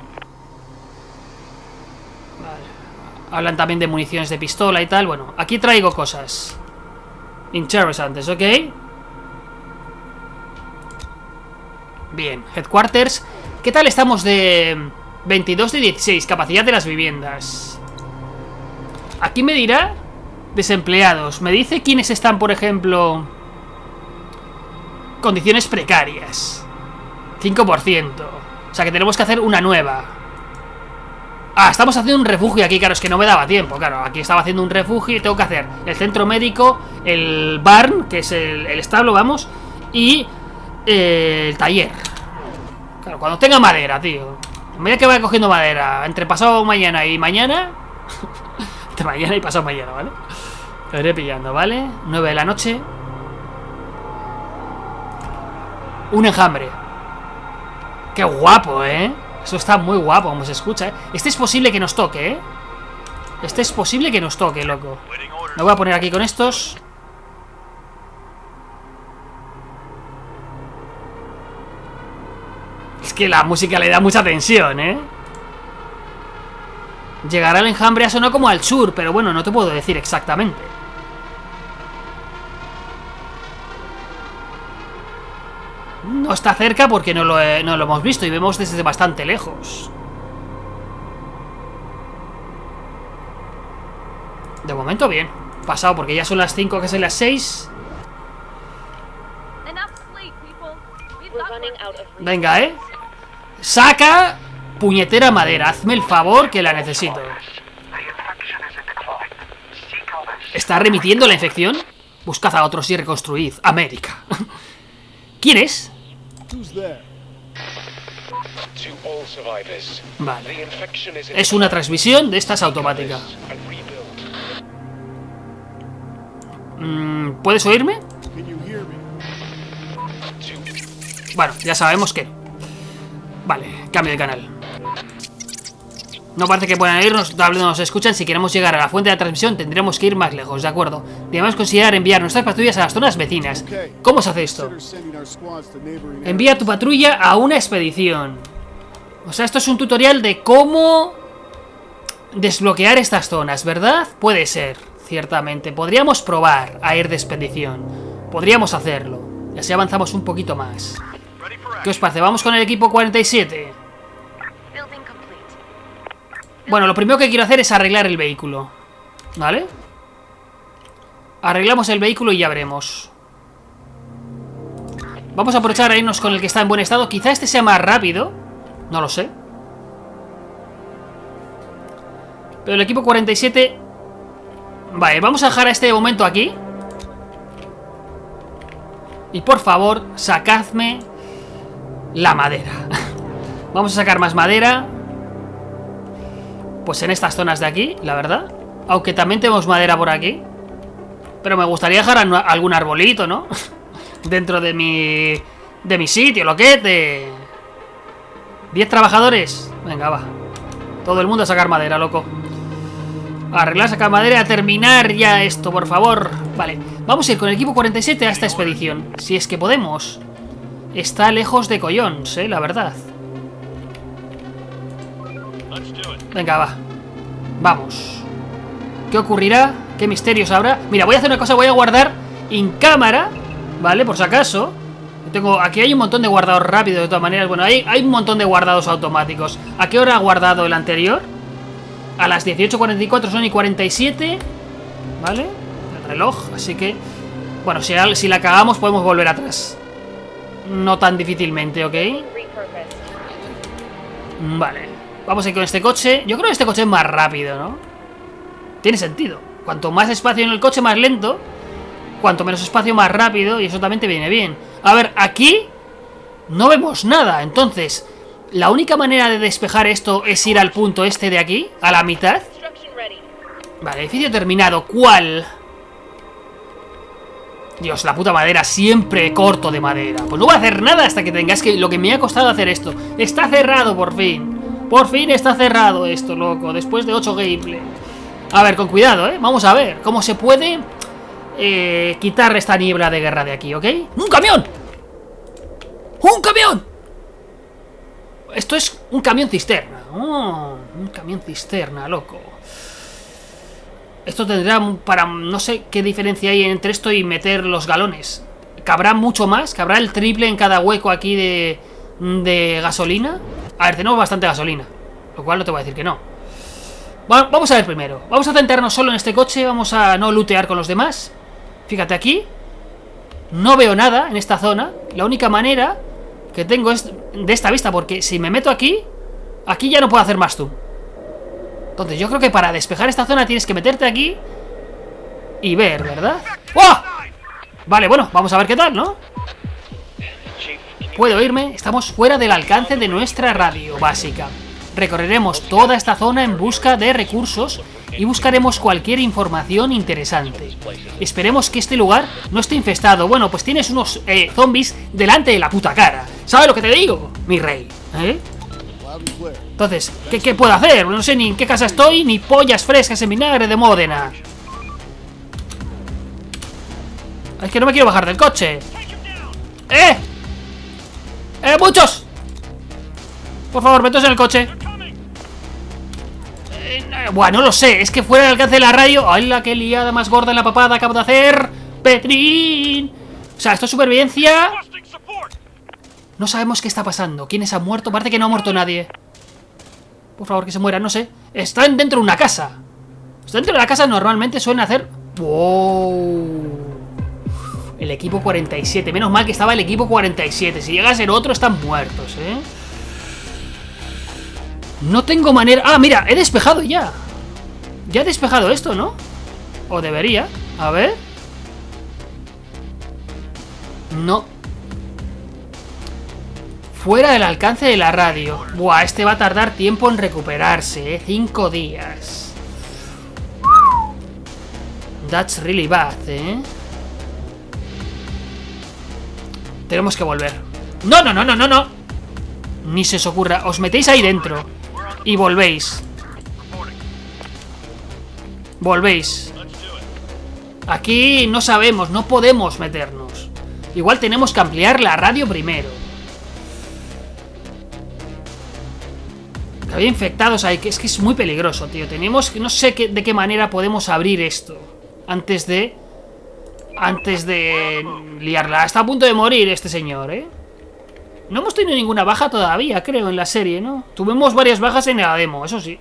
A: Hablan también de municiones de pistola y tal. Bueno, aquí traigo cosas interesantes, ¿ok? Bien, Headquarters. ¿Qué tal estamos de 22 de 16? Capacidad de las viviendas. Aquí me dirá desempleados. Me dice quiénes están, por ejemplo, condiciones precarias. 5%. O sea que tenemos que hacer una nueva. Ah, estamos haciendo un refugio aquí, claro, es que no me daba tiempo. Claro, aquí estaba haciendo un refugio y tengo que hacer el centro médico, el barn, que es el establo, vamos, y el taller. Claro, cuando tenga madera, tío. A medida que vaya cogiendo madera, entre pasado mañana y mañana. Entre mañana y pasado mañana, ¿vale? Lo iré pillando, ¿vale? 9 de la noche. Un enjambre. Qué guapo, ¿eh? Eso está muy guapo, como se escucha, ¿eh? Este es posible que nos toque, ¿eh? Este es posible que nos toque, loco. Me voy a poner aquí con estos. Es que la música le da mucha tensión, ¿eh? Llegará el enjambre a sonó como al sur, pero bueno, no te puedo decir exactamente. No está cerca porque no lo hemos visto y vemos desde bastante lejos. De momento bien. Pasado porque ya son las 5, que son las 6. Venga, saca puñetera madera. Hazme el favor que la necesito. ¿Está remitiendo la infección? Buscad a otros y reconstruid América. ¿Quién es? Vale. Es una transmisión de estas automática. ¿Puedes oírme? Bueno, ya sabemos que no. Vale, cambio de canal. No parece que puedan oírnos, no nos escuchan. Si queremos llegar a la fuente de la transmisión tendremos que ir más lejos, ¿de acuerdo? Debemos considerar enviar nuestras patrullas a las zonas vecinas. ¿Cómo se hace esto? Envía tu patrulla a una expedición. O sea, esto es un tutorial de cómo desbloquear estas zonas, ¿verdad? Puede ser, ciertamente. Podríamos probar a ir de expedición. Podríamos hacerlo. Y así avanzamos un poquito más. ¿Qué os parece? Vamos con el equipo 47. Bueno, lo primero que quiero hacer es arreglar el vehículo. ¿Vale? Arreglamos el vehículo y ya veremos. Vamos a aprovechar a irnos con el que está en buen estado. Quizá este sea más rápido. No lo sé. Pero el equipo 47... Vale, vamos a dejar a este momento aquí. Y por favor, sacadme la madera. Vamos a sacar más madera. Pues en estas zonas de aquí, la verdad. Aunque también tenemos madera por aquí. Pero me gustaría dejar algún arbolito, ¿no? Dentro de mi sitio, lo que es de... 10 trabajadores. Venga, va. Todo el mundo a sacar madera, loco. Arreglar, sacar madera, terminar ya esto, por favor. Vale, vamos a ir con el equipo 47 a esta expedición. Si es que podemos. Está lejos de collons, la verdad. Venga, va. Vamos. ¿Qué ocurrirá? ¿Qué misterios habrá? Mira, voy a hacer una cosa, voy a guardar en cámara, ¿vale? Por si acaso. Aquí hay un montón de guardados rápidos, de todas maneras. Bueno, hay un montón de guardados automáticos. ¿A qué hora ha guardado el anterior? A las 18:44, son y 47. ¿Vale? El reloj, así que... Bueno, si la cagamos podemos volver atrás. No tan difícilmente, ¿ok? Vale. Vamos a ir con este coche. Yo creo que este coche es más rápido, ¿no? Tiene sentido. Cuanto más espacio en el coche, más lento. Cuanto menos espacio, más rápido. Y eso también te viene bien. A ver, aquí no vemos nada. Entonces, la única manera de despejar esto es ir al punto este de aquí, a la mitad. Vale, edificio terminado. ¿Cuál? Dios, la puta madera, siempre corto de madera. Pues no voy a hacer nada hasta que tengas que... Lo que me ha costado hacer esto. Está cerrado, por fin. Por fin está cerrado esto, loco. Después de 8 gameplay. A ver, con cuidado, vamos a ver cómo se puede quitar esta niebla de guerra de aquí, ¿ok? ¡Un camión! ¡Un camión! Esto es un camión cisterna. Oh, un camión cisterna, loco. Esto tendrá para... No sé qué diferencia hay entre esto y meter los galones. ¿Cabrá mucho más? ¿Cabrá el triple en cada hueco aquí de gasolina? A ver, tenemos bastante gasolina. Lo cual no te voy a decir que no. Bueno, vamos a ver primero. Vamos a centrarnos solo en este coche. Vamos a no lootear con los demás. Fíjate aquí. No veo nada en esta zona. La única manera que tengo es de esta vista. Porque si me meto aquí, aquí ya no puedo hacer más zoom. Entonces yo creo que para despejar esta zona tienes que meterte aquí y ver, ¿verdad? ¡Oh! Vale, bueno, vamos a ver qué tal, ¿no? ¿Puede oírme? Estamos fuera del alcance de nuestra radio básica. Recorreremos toda esta zona en busca de recursos y buscaremos cualquier información interesante. Esperemos que este lugar no esté infestado. Bueno, pues tienes unos zombies delante de la puta cara. ¿Sabes lo que te digo, mi rey? Entonces, ¿qué puedo hacer? No sé ni en qué casa estoy, ni pollas frescas en vinagre de Módena. Es que no me quiero bajar del coche. ¡Muchos! Por favor, metos en el coche. Bueno, no lo sé. Es que fuera del alcance de la radio. ¡Ay, la que liada más gorda en la papada acabo de hacer! ¡Petrín! O sea, esto es supervivencia. No sabemos qué está pasando. ¿Quiénes han muerto? Parece que no ha muerto nadie. Por favor, que se mueran, no sé. Están dentro de una casa. Dentro de la casa normalmente suelen hacer... ¡Wow! El equipo 47. Menos mal que estaba el equipo 47. Si llega a ser otro, están muertos, No tengo manera... Ah, mira, he despejado ya. Ya he despejado esto, ¿no? O debería. A ver. No. Fuera del alcance de la radio. Buah, este va a tardar tiempo en recuperarse, 5 días. That's really bad, Tenemos que volver. No, no, no, no, no, no. Ni se os ocurra. Os metéis ahí dentro y volvéis. Volvéis. Aquí no sabemos, no podemos meternos. Igual tenemos que ampliar la radio primero. Que había infectados ahí, que es muy peligroso, tío. Tenemos que... No sé de qué manera podemos abrir esto antes de liarla. Está a punto de morir este señor, No hemos tenido ninguna baja todavía, creo, en la serie, ¿no? Tuvimos varias bajas en la demo, eso sí.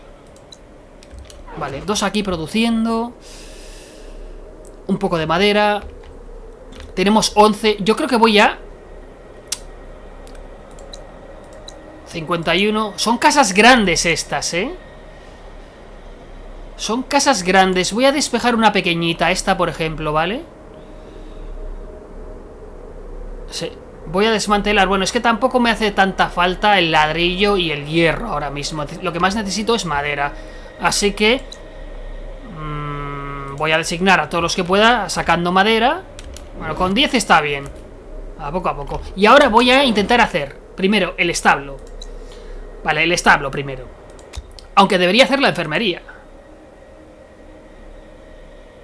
A: Vale, 2 aquí produciendo. Un poco de madera. Tenemos 11. Yo creo que voy a... 51. Son casas grandes estas, Son casas grandes. Voy a despejar una pequeñita. Esta, por ejemplo, ¿vale? Sí. Voy a desmantelar. Bueno, es que tampoco me hace tanta falta el ladrillo y el hierro ahora mismo. Lo que más necesito es madera. Así que... voy a designar a todos los que pueda sacando madera. Bueno, con 10 está bien. A poco. Y ahora voy a intentar hacer primero el establo. Vale, el establo primero. Aunque debería hacer la enfermería.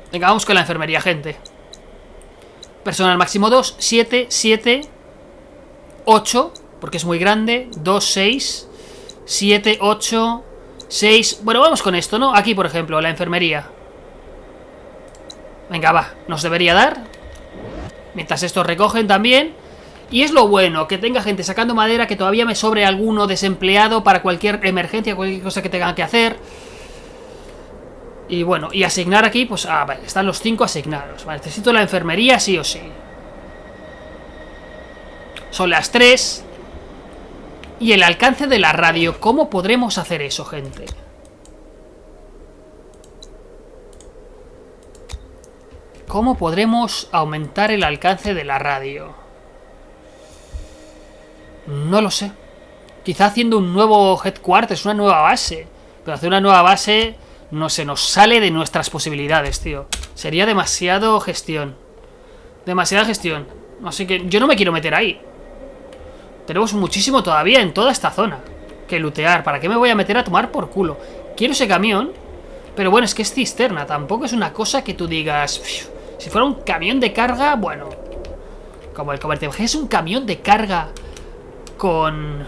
A: Venga, vamos con la enfermería, gente. Personal máximo 2, 7, 7, 8, porque es muy grande. 2, 6, 7, 8, 6. Bueno, vamos con esto, ¿no? Aquí, por ejemplo, la enfermería. Venga, va, nos debería dar. Mientras estos recogen también. Y es lo bueno, que tenga gente sacando madera, que todavía me sobre alguno desempleado para cualquier emergencia, cualquier cosa que tengan que hacer. Y bueno, y asignar aquí, pues, vale, están los 5 asignados. Vale, necesito la enfermería sí o sí. Son las 3. Y el alcance de la radio. ¿Cómo podremos hacer eso, gente? ¿Cómo podremos aumentar el alcance de la radio? No lo sé. Quizá haciendo un nuevo headquarters, una nueva base. Pero hacer una nueva base no se nos sale de nuestras posibilidades, tío. Sería demasiado gestión. Demasiada gestión. Así que yo no me quiero meter ahí. Tenemos muchísimo todavía en toda esta zona que lootear. ¿Para qué me voy a meter a tomar por culo? Quiero ese camión. Pero bueno, es que es cisterna. Tampoco es una cosa que tú digas... Si fuera un camión de carga, bueno... Como el convertible. Es un camión de carga con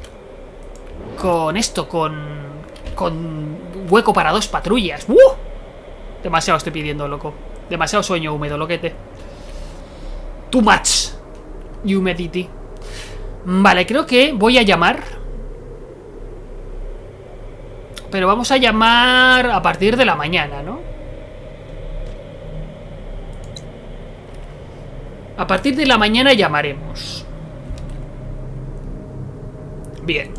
A: esto, con hueco para 2 patrullas. Demasiado estoy pidiendo, loco. Demasiado sueño húmedo, loquete. Too much humidity. Vale, creo que voy a llamar. Pero vamos a llamar a partir de la mañana, ¿no? A partir de la mañana llamaremos. Bien.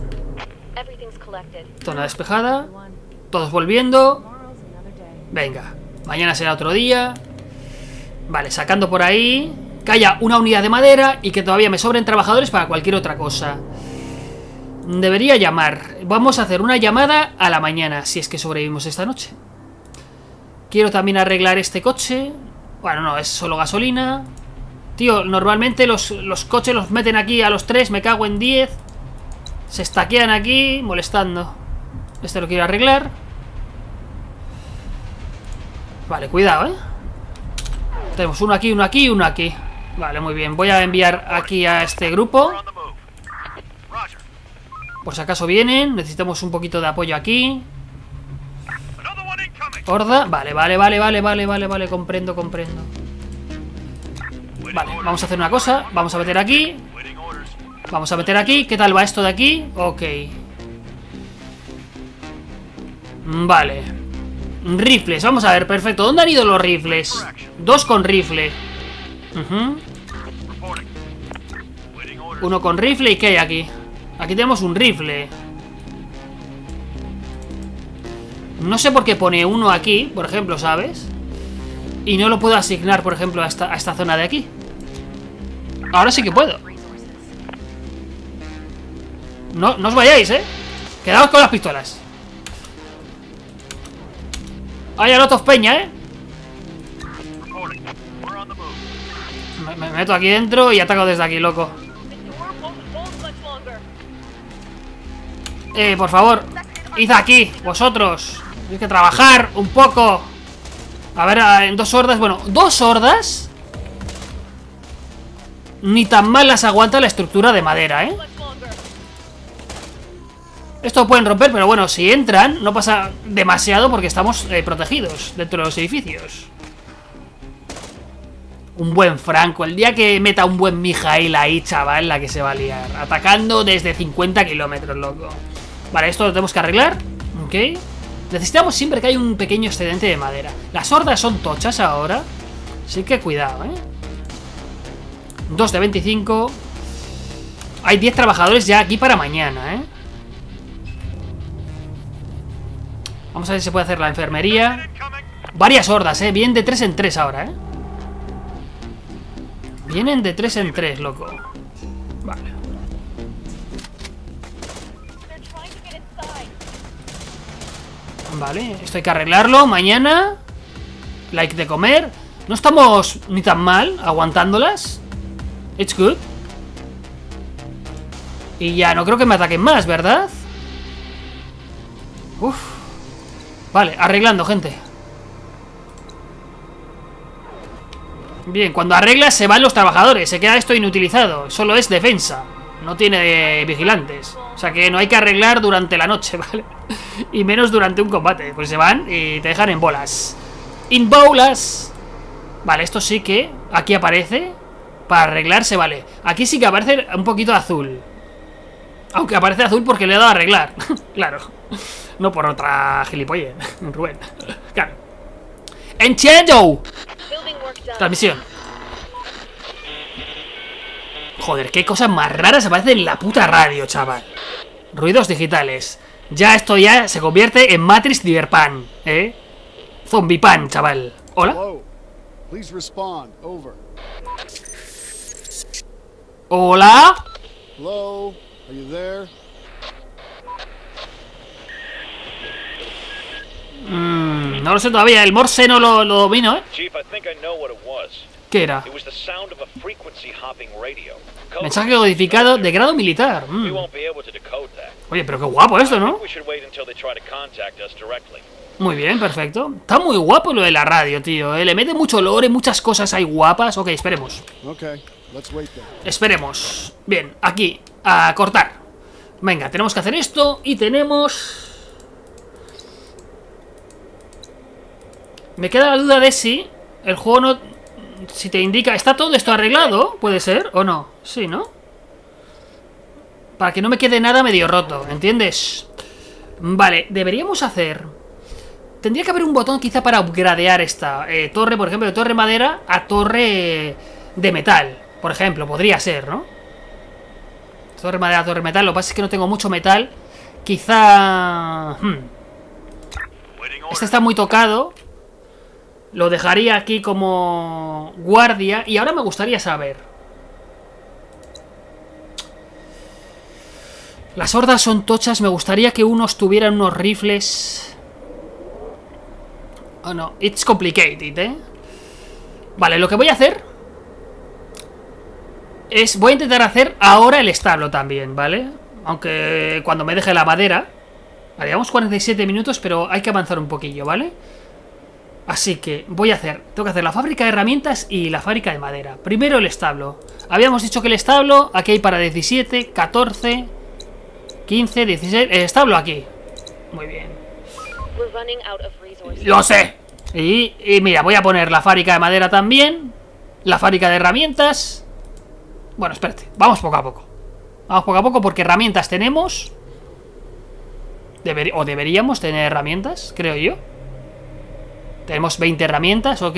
A: Zona despejada. Todos volviendo. Venga, mañana será otro día. Vale, sacando por ahí. Que haya una unidad de madera y que todavía me sobren trabajadores para cualquier otra cosa. Debería llamar. Vamos a hacer una llamada a la mañana, si es que sobrevivimos esta noche. Quiero también arreglar este coche. Bueno, no, es solo gasolina. Tío, normalmente los coches los meten aquí a los 3. Me cago en 10. Se estaquean aquí, molestando. Este lo quiero arreglar. Vale, cuidado, Tenemos uno aquí, uno aquí y uno aquí. Vale, muy bien. Voy a enviar aquí a este grupo. Por si acaso vienen. Necesitamos un poquito de apoyo aquí. Horda. Vale. Comprendo. Vale, vamos a hacer una cosa. Vamos a meter aquí. Vamos a meter aquí. ¿Qué tal va esto de aquí? Ok. Vale. Rifles, vamos a ver, perfecto. ¿Dónde han ido los rifles? 2 con rifle. Uno con rifle. ¿Y qué hay aquí? Aquí tenemos un rifle. No sé por qué pone uno aquí, por ejemplo, ¿sabes? Y no lo puedo asignar, por ejemplo, a esta zona de aquí. Ahora sí que puedo. No os vayáis, Quedaos con las pistolas. Hay a lot of peña, Me meto aquí dentro y ataco desde aquí, loco. Por favor, id aquí, vosotros. Tenéis que trabajar un poco. A ver, en 2 hordas. Bueno, 2 hordas. Ni tan mal las aguanta la estructura de madera, Esto pueden romper, pero bueno, si entran no pasa demasiado porque estamos protegidos dentro de los edificios. Un buen Franco. El día que meta un buen Mijail ahí, chaval, la que se va a liar. Atacando desde 50 kilómetros, loco. Vale, esto lo tenemos que arreglar. Ok. Necesitamos siempre que hay un pequeño excedente de madera. Las hordas son tochas ahora. Así que cuidado, 2 de 25. Hay 10 trabajadores ya aquí para mañana, Vamos a ver si se puede hacer la enfermería. Varias hordas, Vienen de 3 en 3 ahora, Vienen de 3 en 3, loco. Vale. Vale, esto hay que arreglarlo mañana. Like de comer. No estamos ni tan mal aguantándolas. It's good. Y ya no creo que me ataquen más, ¿verdad? Uf. Vale, arreglando, gente. Bien, cuando arreglas se van los trabajadores. Se queda esto inutilizado. Solo es defensa. No tiene vigilantes. O sea que no hay que arreglar durante la noche, ¿vale? Y menos durante un combate. Pues se van y te dejan en bolas. In bolas. Vale, esto sí que aquí aparece. Para arreglarse, vale. Aquí sí que aparece un poquito azul. Aunque aparece azul porque le he dado a arreglar. Claro. No por otra gilipollez, Rubén. Claro. ¡Entiendo! Transmisión. Joder, qué cosas más raras aparecen en la puta radio, chaval. Ruidos digitales. Ya esto ya se convierte en Matrix Cyberpunk, ¿eh? Zombie Pan, chaval. ¿Hola?
C: Hello. Please respond. Over.
A: ¿Hola?
C: Hello. Are you there?
A: No lo sé todavía. El Morse no lo domino, ¿eh?
B: Chief, I think I know what it was.
A: ¿Qué era?
B: It was the sound of a frequency hopping radio.
A: Mensaje codificado de grado militar.
B: We won't be able to decode that.
A: Oye, pero qué guapo esto, ¿no?
B: We should wait until they try to contact us directly.
A: Muy bien, perfecto. Está muy guapo lo de la radio, tío, ¿eh? Le mete mucho lore, muchas cosas hay guapas. Ok, esperemos.
C: Okay, let's wait then.
A: Esperemos. Bien, aquí, a cortar. Venga, tenemos que hacer esto y tenemos... Me queda la duda de si el juego no... Si te indica... ¿Está todo esto arreglado? ¿Puede ser? ¿O no? Sí, ¿no? Para que no me quede nada medio roto, ¿entiendes? Vale, deberíamos hacer... Tendría que haber un botón quizá para upgradear esta torre, por ejemplo, de torre madera a torre de metal. Por ejemplo, podría ser, ¿no? Torre madera, torre metal. Lo que pasa es que no tengo mucho metal. Quizá... Este está muy tocado. Lo dejaría aquí como guardia. Y ahora me gustaría saber. Las hordas son tochas. Me gustaría que unos tuvieran unos rifles... Oh no, it's complicated, ¿eh? Vale, lo que voy a hacer es... Voy a intentar hacer ahora el establo también, ¿vale? Aunque cuando me deje la madera. Vale, llevamos 47 minutos, pero hay que avanzar un poquillo, ¿vale? Así que voy a hacer... Tengo que hacer la fábrica de herramientas y la fábrica de madera. Primero el establo. Habíamos dicho que el establo... Aquí hay para 17, 14, 15, 16... El establo aquí. Muy bien. Lo sé. Y mira, voy a poner la fábrica de madera también. La fábrica de herramientas. Bueno, espérate, vamos poco a poco. Vamos poco a poco porque herramientas tenemos. O deberíamos tener herramientas, creo yo. Tenemos 20 herramientas, ok.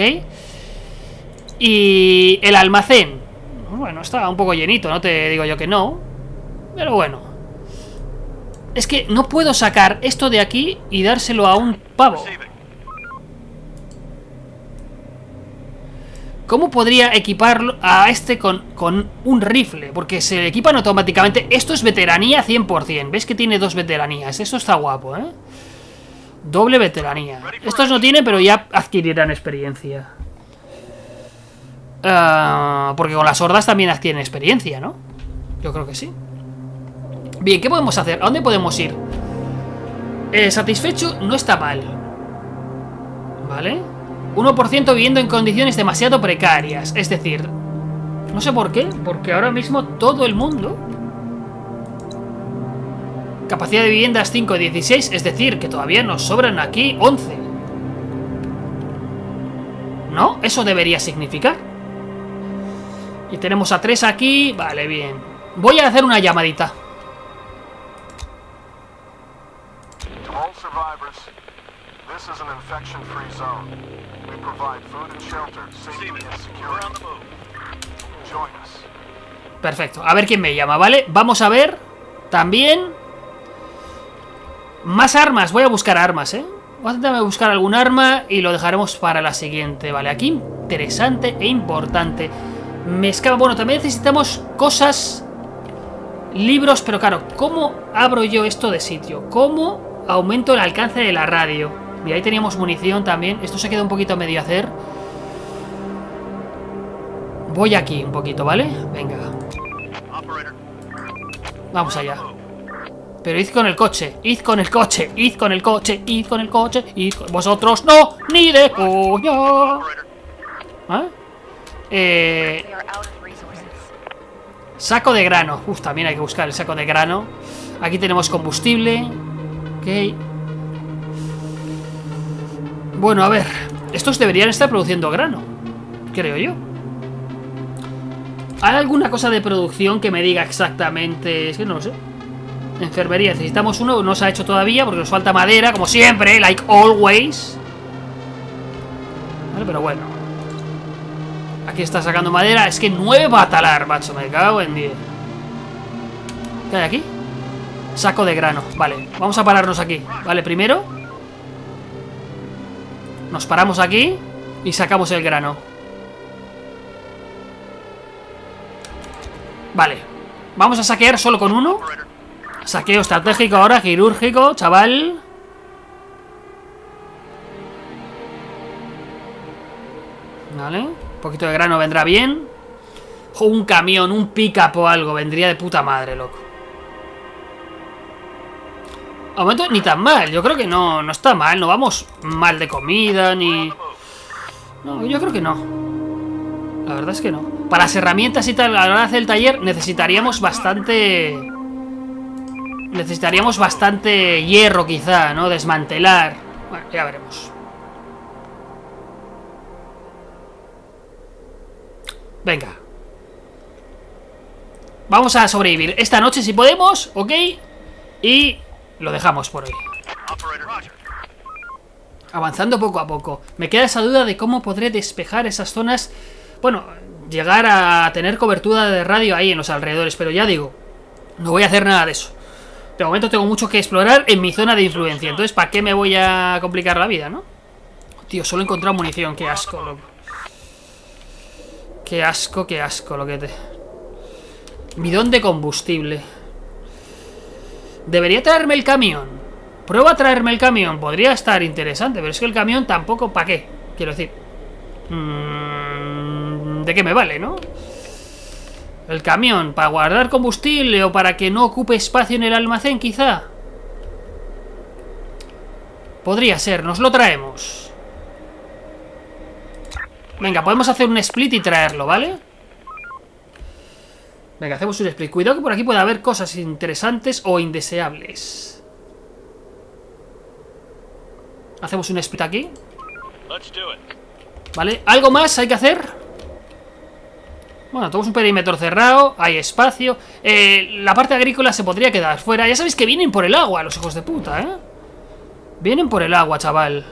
A: Y el almacén. Bueno, está un poco llenito, no te digo yo que no. Pero bueno. Es que no puedo sacar esto de aquí y dárselo a un pavo. ¿Cómo podría equiparlo a este con un rifle? Porque se equipan automáticamente. Esto es veteranía 100%. ¿Ves que tiene 2 veteranías? Eso está guapo, ¿eh? Doble veteranía. Estos no tienen, pero ya adquirirán experiencia. Porque con las hordas también adquieren experiencia, ¿no? Yo creo que sí. Bien, ¿qué podemos hacer? ¿A dónde podemos ir? Satisfecho no está mal. ¿Vale? 1% viviendo en condiciones demasiado precarias. Es decir, no sé por qué. Porque ahora mismo todo el mundo... Capacidad de viviendas 5 de 16. Es decir, que todavía nos sobran aquí 11. ¿No? Eso debería significar. Y tenemos a 3 aquí. Vale, bien. Voy a hacer una llamadita.
D: All survivors, this is an infection-free zone. We provide food and shelter, safety and security. Join us.
A: Perfecto, a ver quién me llama, ¿vale? Vamos a ver también más armas, voy a buscar armas, ¿eh? Voy a intentar buscar algún arma y lo dejaremos para la siguiente, ¿vale? Aquí interesante e importante. Me escapa, bueno, también necesitamos cosas, libros, pero claro, ¿cómo abro yo esto de sitio? ¿Cómo aumento el alcance de la radio? Y ahí teníamos munición también. Esto se queda un poquito a medio hacer. Voy aquí un poquito, ¿vale? Venga. Vamos allá. Pero id con el coche, id con el coche, id con el coche, id con el coche, id con... Vosotros no, ni de coña. ¿Ah? Saco de grano. Uf, también hay que buscar el saco de grano. Aquí tenemos combustible. Ok. Bueno, a ver. Estos deberían estar produciendo grano, creo yo. ¿Hay alguna cosa de producción que me diga exactamente? Es que no lo sé. Enfermería, necesitamos uno. No se ha hecho todavía porque nos falta madera, como siempre, like always. Vale, pero bueno. Aquí está sacando madera. Es que 9 para talar, macho. Me cago en 10. ¿Qué hay aquí? Saco de grano. Vale, vamos a pararnos aquí. Vale, primero nos paramos aquí y sacamos el grano. Vale, vamos a saquear solo con uno. Saqueo estratégico ahora, quirúrgico, chaval. Vale, un poquito de grano vendrá bien. O un camión, un pick-up o algo. Vendría de puta madre, loco. A momento ni tan mal, yo creo que no está mal. No vamos mal de comida, ni... No, yo creo que no. La verdad es que no. Para las herramientas y tal, a la hora de hacer el taller necesitaríamos bastante... Necesitaríamos bastante hierro quizá, ¿no? Desmantelar. Bueno, ya veremos. Venga. Vamos a sobrevivir esta noche si podemos, ¿ok? Y lo dejamos por hoy. Avanzando poco a poco. Me queda esa duda de cómo podré despejar esas zonas. Bueno, llegar a tener cobertura de radio ahí en los alrededores. Pero ya digo, no voy a hacer nada de eso. De momento tengo mucho que explorar en mi zona de influencia. Entonces, ¿para qué me voy a complicar la vida, no? Tío, solo he encontrado munición. Qué asco, loco. Qué asco lo que te... Bidón de combustible. Debería traerme el camión. Prueba a traerme el camión. Podría estar interesante, pero es que el camión tampoco... ¿Para qué? Quiero decir... ¿de qué me vale, no? El camión, ¿para guardar combustible o para que no ocupe espacio en el almacén, quizá? Podría ser, nos lo traemos. Venga, podemos hacer un split y traerlo, ¿vale? Venga, hacemos un split. Cuidado que por aquí puede haber cosas interesantes o indeseables. Hacemos un split aquí. Vale, ¿algo más hay que hacer? Bueno, tenemos un perímetro cerrado. Hay espacio. La parte agrícola se podría quedar fuera. Ya sabéis que vienen por el agua, los hijos de puta, ¿eh? Vienen por el agua, chaval.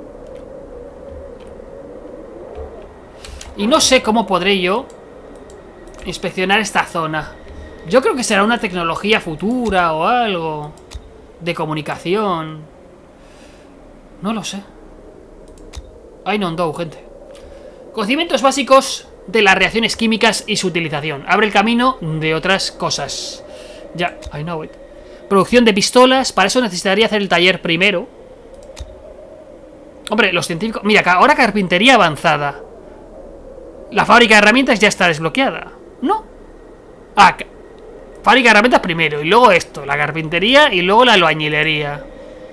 A: Y no sé cómo podré yo inspeccionar esta zona. Yo creo que será una tecnología futura o algo de comunicación. No lo sé. Ay, no, no, gente. Conocimientos básicos de las reacciones químicas y su utilización. Abre el camino de otras cosas. Ya, I know it. Producción de pistolas. Para eso necesitaría hacer el taller primero. Hombre, los científicos... Mira, ahora carpintería avanzada. La fábrica de herramientas ya está desbloqueada. ¿No? Ah, fábrica de herramientas primero. Y luego esto, la carpintería y luego la albañilería.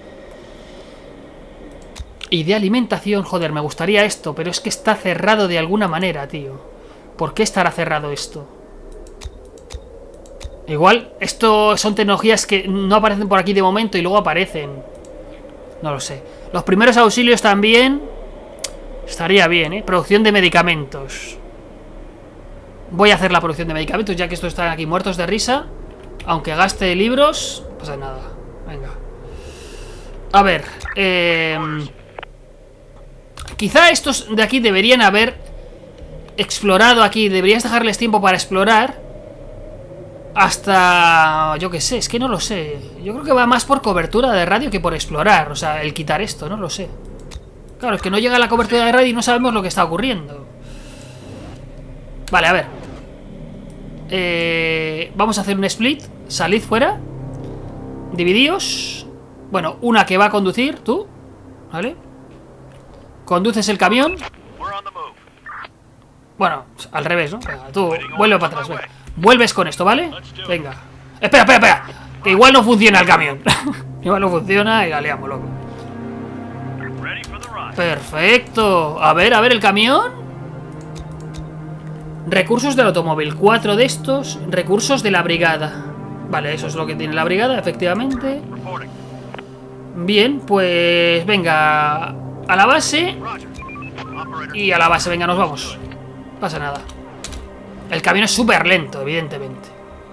A: Y de alimentación, joder, me gustaría esto. Pero es que está cerrado de alguna manera, tío. ¿Por qué estará cerrado esto? Igual, esto son tecnologías que no aparecen por aquí de momento y luego aparecen. No lo sé. Los primeros auxilios también. Estaría bien, ¿eh? Producción de medicamentos. Voy a hacer la producción de medicamentos, ya que estos están aquí muertos de risa. Aunque gaste libros, no pasa nada. Venga. A ver, quizá estos de aquí deberían haber explorado aquí. Deberías dejarles tiempo para explorar. Hasta... yo qué sé, es que no lo sé. Yo creo que va más por cobertura de radio que por explorar. O sea, el quitar esto, no lo sé. Claro, es que no llega la cobertura de radio y no sabemos lo que está ocurriendo. Vale, a ver. Vamos a hacer un split. Salid fuera. Dividíos. Bueno, una que va a conducir, tú. ¿Vale? Conduces el camión. Bueno, al revés, ¿no? Venga, tú, vuelve para atrás, venga. Vuelves con esto, ¿vale? Venga. Espera, espera, espera. Que igual no funciona el camión. Igual no funciona y la liamos, loco. Perfecto. A ver, el camión. Recursos del automóvil, 4 de estos. Recursos de la brigada. Vale, eso es lo que tiene la brigada, efectivamente. Bien, pues venga a la base. Y a la base, venga, nos vamos. No pasa nada. El camión es súper lento, evidentemente.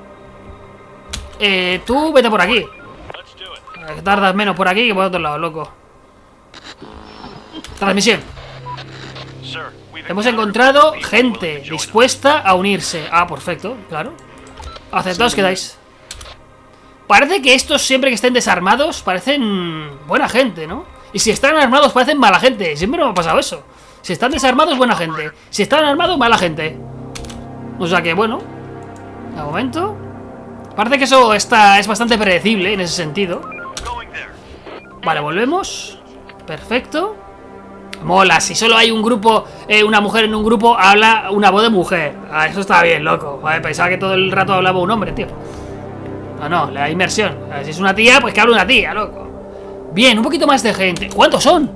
A: Tú vete por aquí. Tardas menos por aquí que por otro lado, loco. Transmisión. Hemos encontrado gente dispuesta a unirse. Ah, perfecto, claro. Aceptaos quedáis. Parece que estos, siempre que estén desarmados, parecen buena gente, ¿no? Y si están armados, parecen mala gente. Siempre me ha pasado eso. Si están desarmados, buena gente. Si están armados, mala gente. O sea que, bueno, de momento parece que eso es bastante predecible en ese sentido. Vale, volvemos. Perfecto. Mola, si solo hay un grupo, una mujer en un grupo, habla una voz de mujer. Ah, eso está bien, loco. Vale, pensaba que todo el rato hablaba un hombre, tío. No, la inmersión. Si es una tía, pues que hable una tía, loco. Bien, un poquito más de gente. ¿Cuántos son?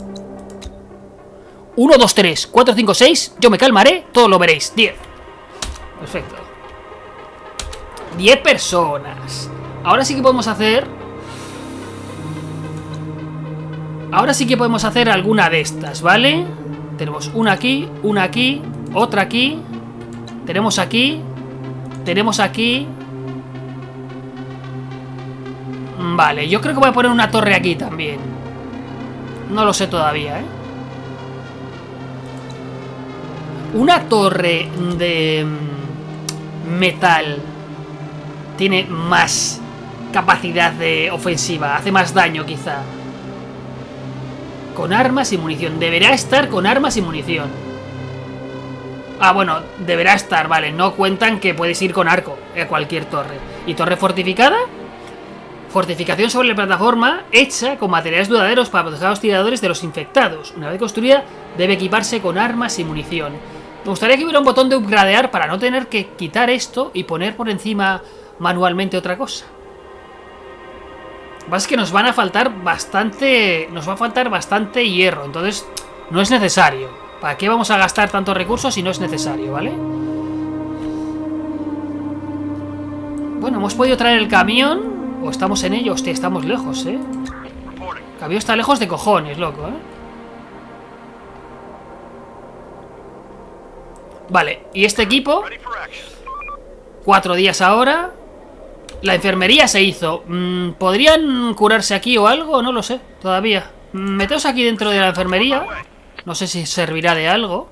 A: 1, 2, 3, 4, 5, 6. Yo me calmaré, todo lo veréis. 10. Perfecto. 10 personas. Ahora sí que podemos hacer... Ahora sí que podemos hacer alguna de estas, ¿vale? Tenemos una aquí, otra aquí. Tenemos aquí. Tenemos aquí. Vale, yo creo que voy a poner una torre aquí también. No lo sé todavía, ¿eh? Una torre de metal tiene más capacidad de ofensiva, hace más daño quizá. Con armas y munición. Deberá estar con armas y munición. Ah, bueno, deberá estar, vale. No cuentan que puedes ir con arco a cualquier torre. ¿Y torre fortificada? Fortificación sobre la plataforma hecha con materiales duraderos para proteger a los tiradores de los infectados. Una vez construida, debe equiparse con armas y munición. Me gustaría que hubiera un botón de upgradear para no tener que quitar esto y poner por encima manualmente otra cosa. Lo que pasa es que nos van a faltar bastante. Nos va a faltar bastante hierro. Entonces, no es necesario. ¿Para qué vamos a gastar tantos recursos si no es necesario, ¿vale? Bueno, hemos podido traer el camión. ¿O estamos en ello? Hostia, estamos lejos, ¿eh? El camión está lejos de cojones, loco, ¿eh? Vale, y este equipo 4 días ahora. La enfermería se hizo. ¿Podrían curarse aquí o algo? No lo sé, todavía. Meteos aquí dentro de la enfermería. No sé si servirá de algo.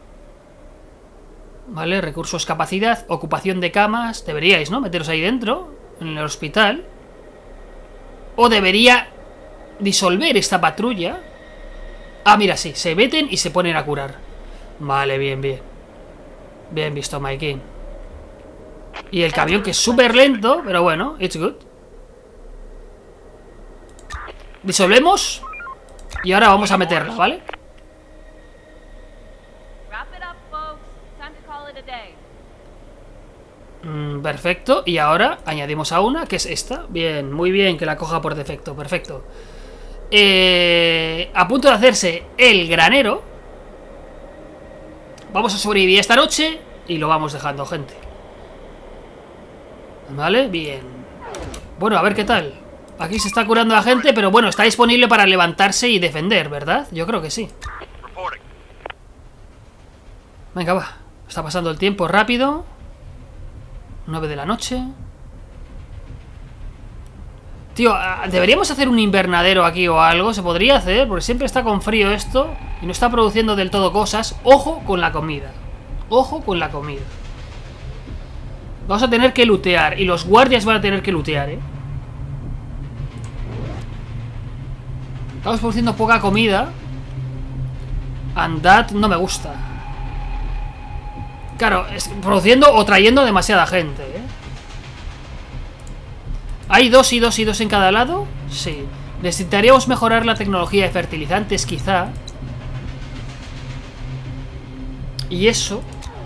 A: Vale, recursos, capacidad, ocupación de camas. Deberíais, ¿no? Meteros ahí dentro, en el hospital. O debería disolver esta patrulla. Ah, mira, sí, se meten y se ponen a curar. Vale, bien, bien. Bien visto, Mikey. Y el camión que es súper lento, pero bueno, it's good. Disolvemos. Y ahora vamos a meterla, ¿vale? Perfecto, y ahora añadimos a una, que es esta. Bien, muy bien, que la coja por defecto, perfecto. A punto de hacerse el granero. Vamos a sobrevivir esta noche y lo vamos dejando, gente. Vale, bien. Bueno, a ver qué tal. Aquí se está curando la gente, pero bueno, está disponible para levantarse y defender, ¿verdad? Yo creo que sí. Venga, va. Está pasando el tiempo rápido. 9 de la noche. Tío, deberíamos hacer un invernadero aquí o algo. Se podría hacer, porque siempre está con frío esto y no está produciendo del todo cosas. Ojo con la comida. Ojo con la comida. Vamos a tener que lootear. Y los guardias van a tener que lootear, ¿eh? Estamos produciendo poca comida. And that no me gusta. Claro, produciendo o trayendo demasiada gente, ¿eh? ¿Hay 2 y 2 y 2 en cada lado? Sí. Necesitaríamos mejorar la tecnología de fertilizantes, quizá. Y eso...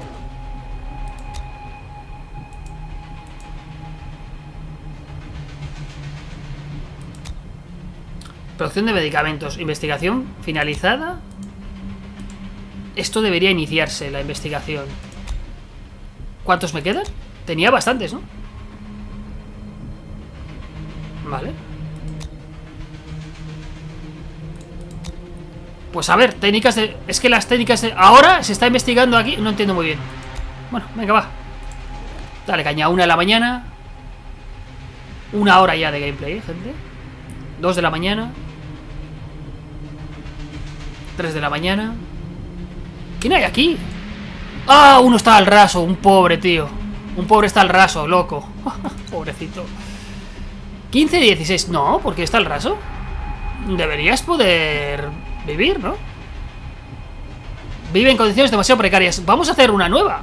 A: Producción de medicamentos. Investigación finalizada. Esto debería iniciarse, la investigación. ¿Cuántos me quedan? Tenía bastantes, ¿no? Vale. Pues a ver, técnicas de... Es que las técnicas de... Ahora se está investigando aquí. No entiendo muy bien. Bueno, venga, va. Dale caña, 1 de la mañana. 1 hora ya de gameplay, gente. 2 de la mañana. 3 de la mañana. ¿Quién hay aquí? ¡Ah! Uno está al raso, un pobre, tío. Un pobre está al raso, loco. Pobrecito. 15 y 16. No, ¿por qué está al raso? Deberías poder vivir, ¿no? Vive en condiciones demasiado precarias. Vamos a hacer una nueva.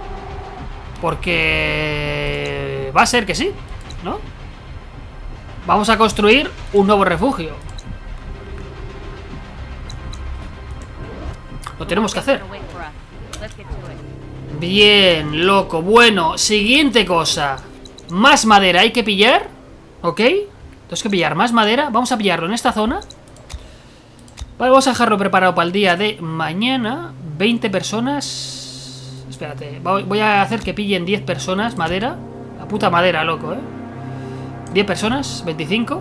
A: Porque... va a ser que sí, ¿no? Vamos a construir un nuevo refugio. Lo tenemos que hacer. Bien, loco. Bueno, siguiente cosa. Más madera hay que pillar. ¿Ok? Tenemos que pillar más madera. Vamos a pillarlo en esta zona. Vale, vamos a dejarlo preparado para el día de mañana. 20 personas. Espérate, voy a hacer que pillen 10 personas madera. La puta madera, loco, 10 personas, 25.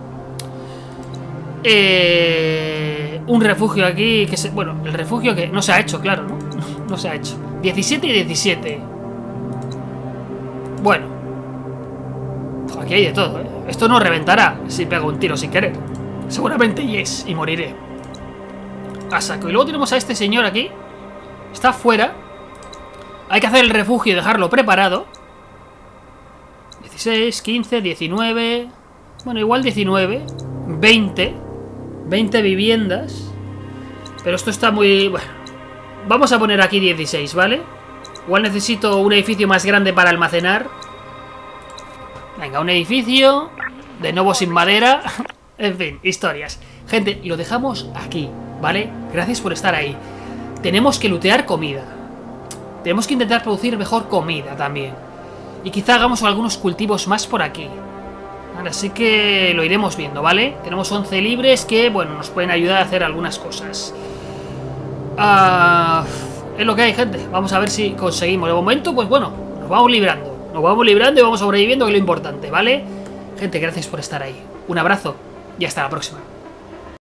A: Un refugio aquí que se... Bueno, el refugio que no se ha hecho, claro, ¿no? No se ha hecho. 17 y 17. Bueno, aquí hay de todo, Esto no reventará si pego un tiro sin querer. Seguramente yes, y moriré. A saco. Y luego tenemos a este señor aquí. Está afuera. Hay que hacer el refugio y dejarlo preparado. 16, 15, 19. Bueno, igual 19. 20. 20 viviendas. Pero esto está muy... Bueno, vamos a poner aquí 16, ¿vale? Igual necesito un edificio más grande para almacenar. Venga, un edificio. De nuevo sin madera. En fin, historias. Gente, lo dejamos aquí, ¿vale? Gracias por estar ahí. Tenemos que lootear comida. Tenemos que intentar producir mejor comida también. Y quizá hagamos algunos cultivos más por aquí. Vale, así que lo iremos viendo, ¿vale? Tenemos 11 libres que, bueno, nos pueden ayudar a hacer algunas cosas. Es lo que hay, gente. Vamos a ver si conseguimos. De momento, pues bueno, nos vamos librando. Nos vamos librando y vamos sobreviviendo, que es lo importante, ¿vale? Gente, gracias por estar ahí. Un abrazo y hasta la próxima.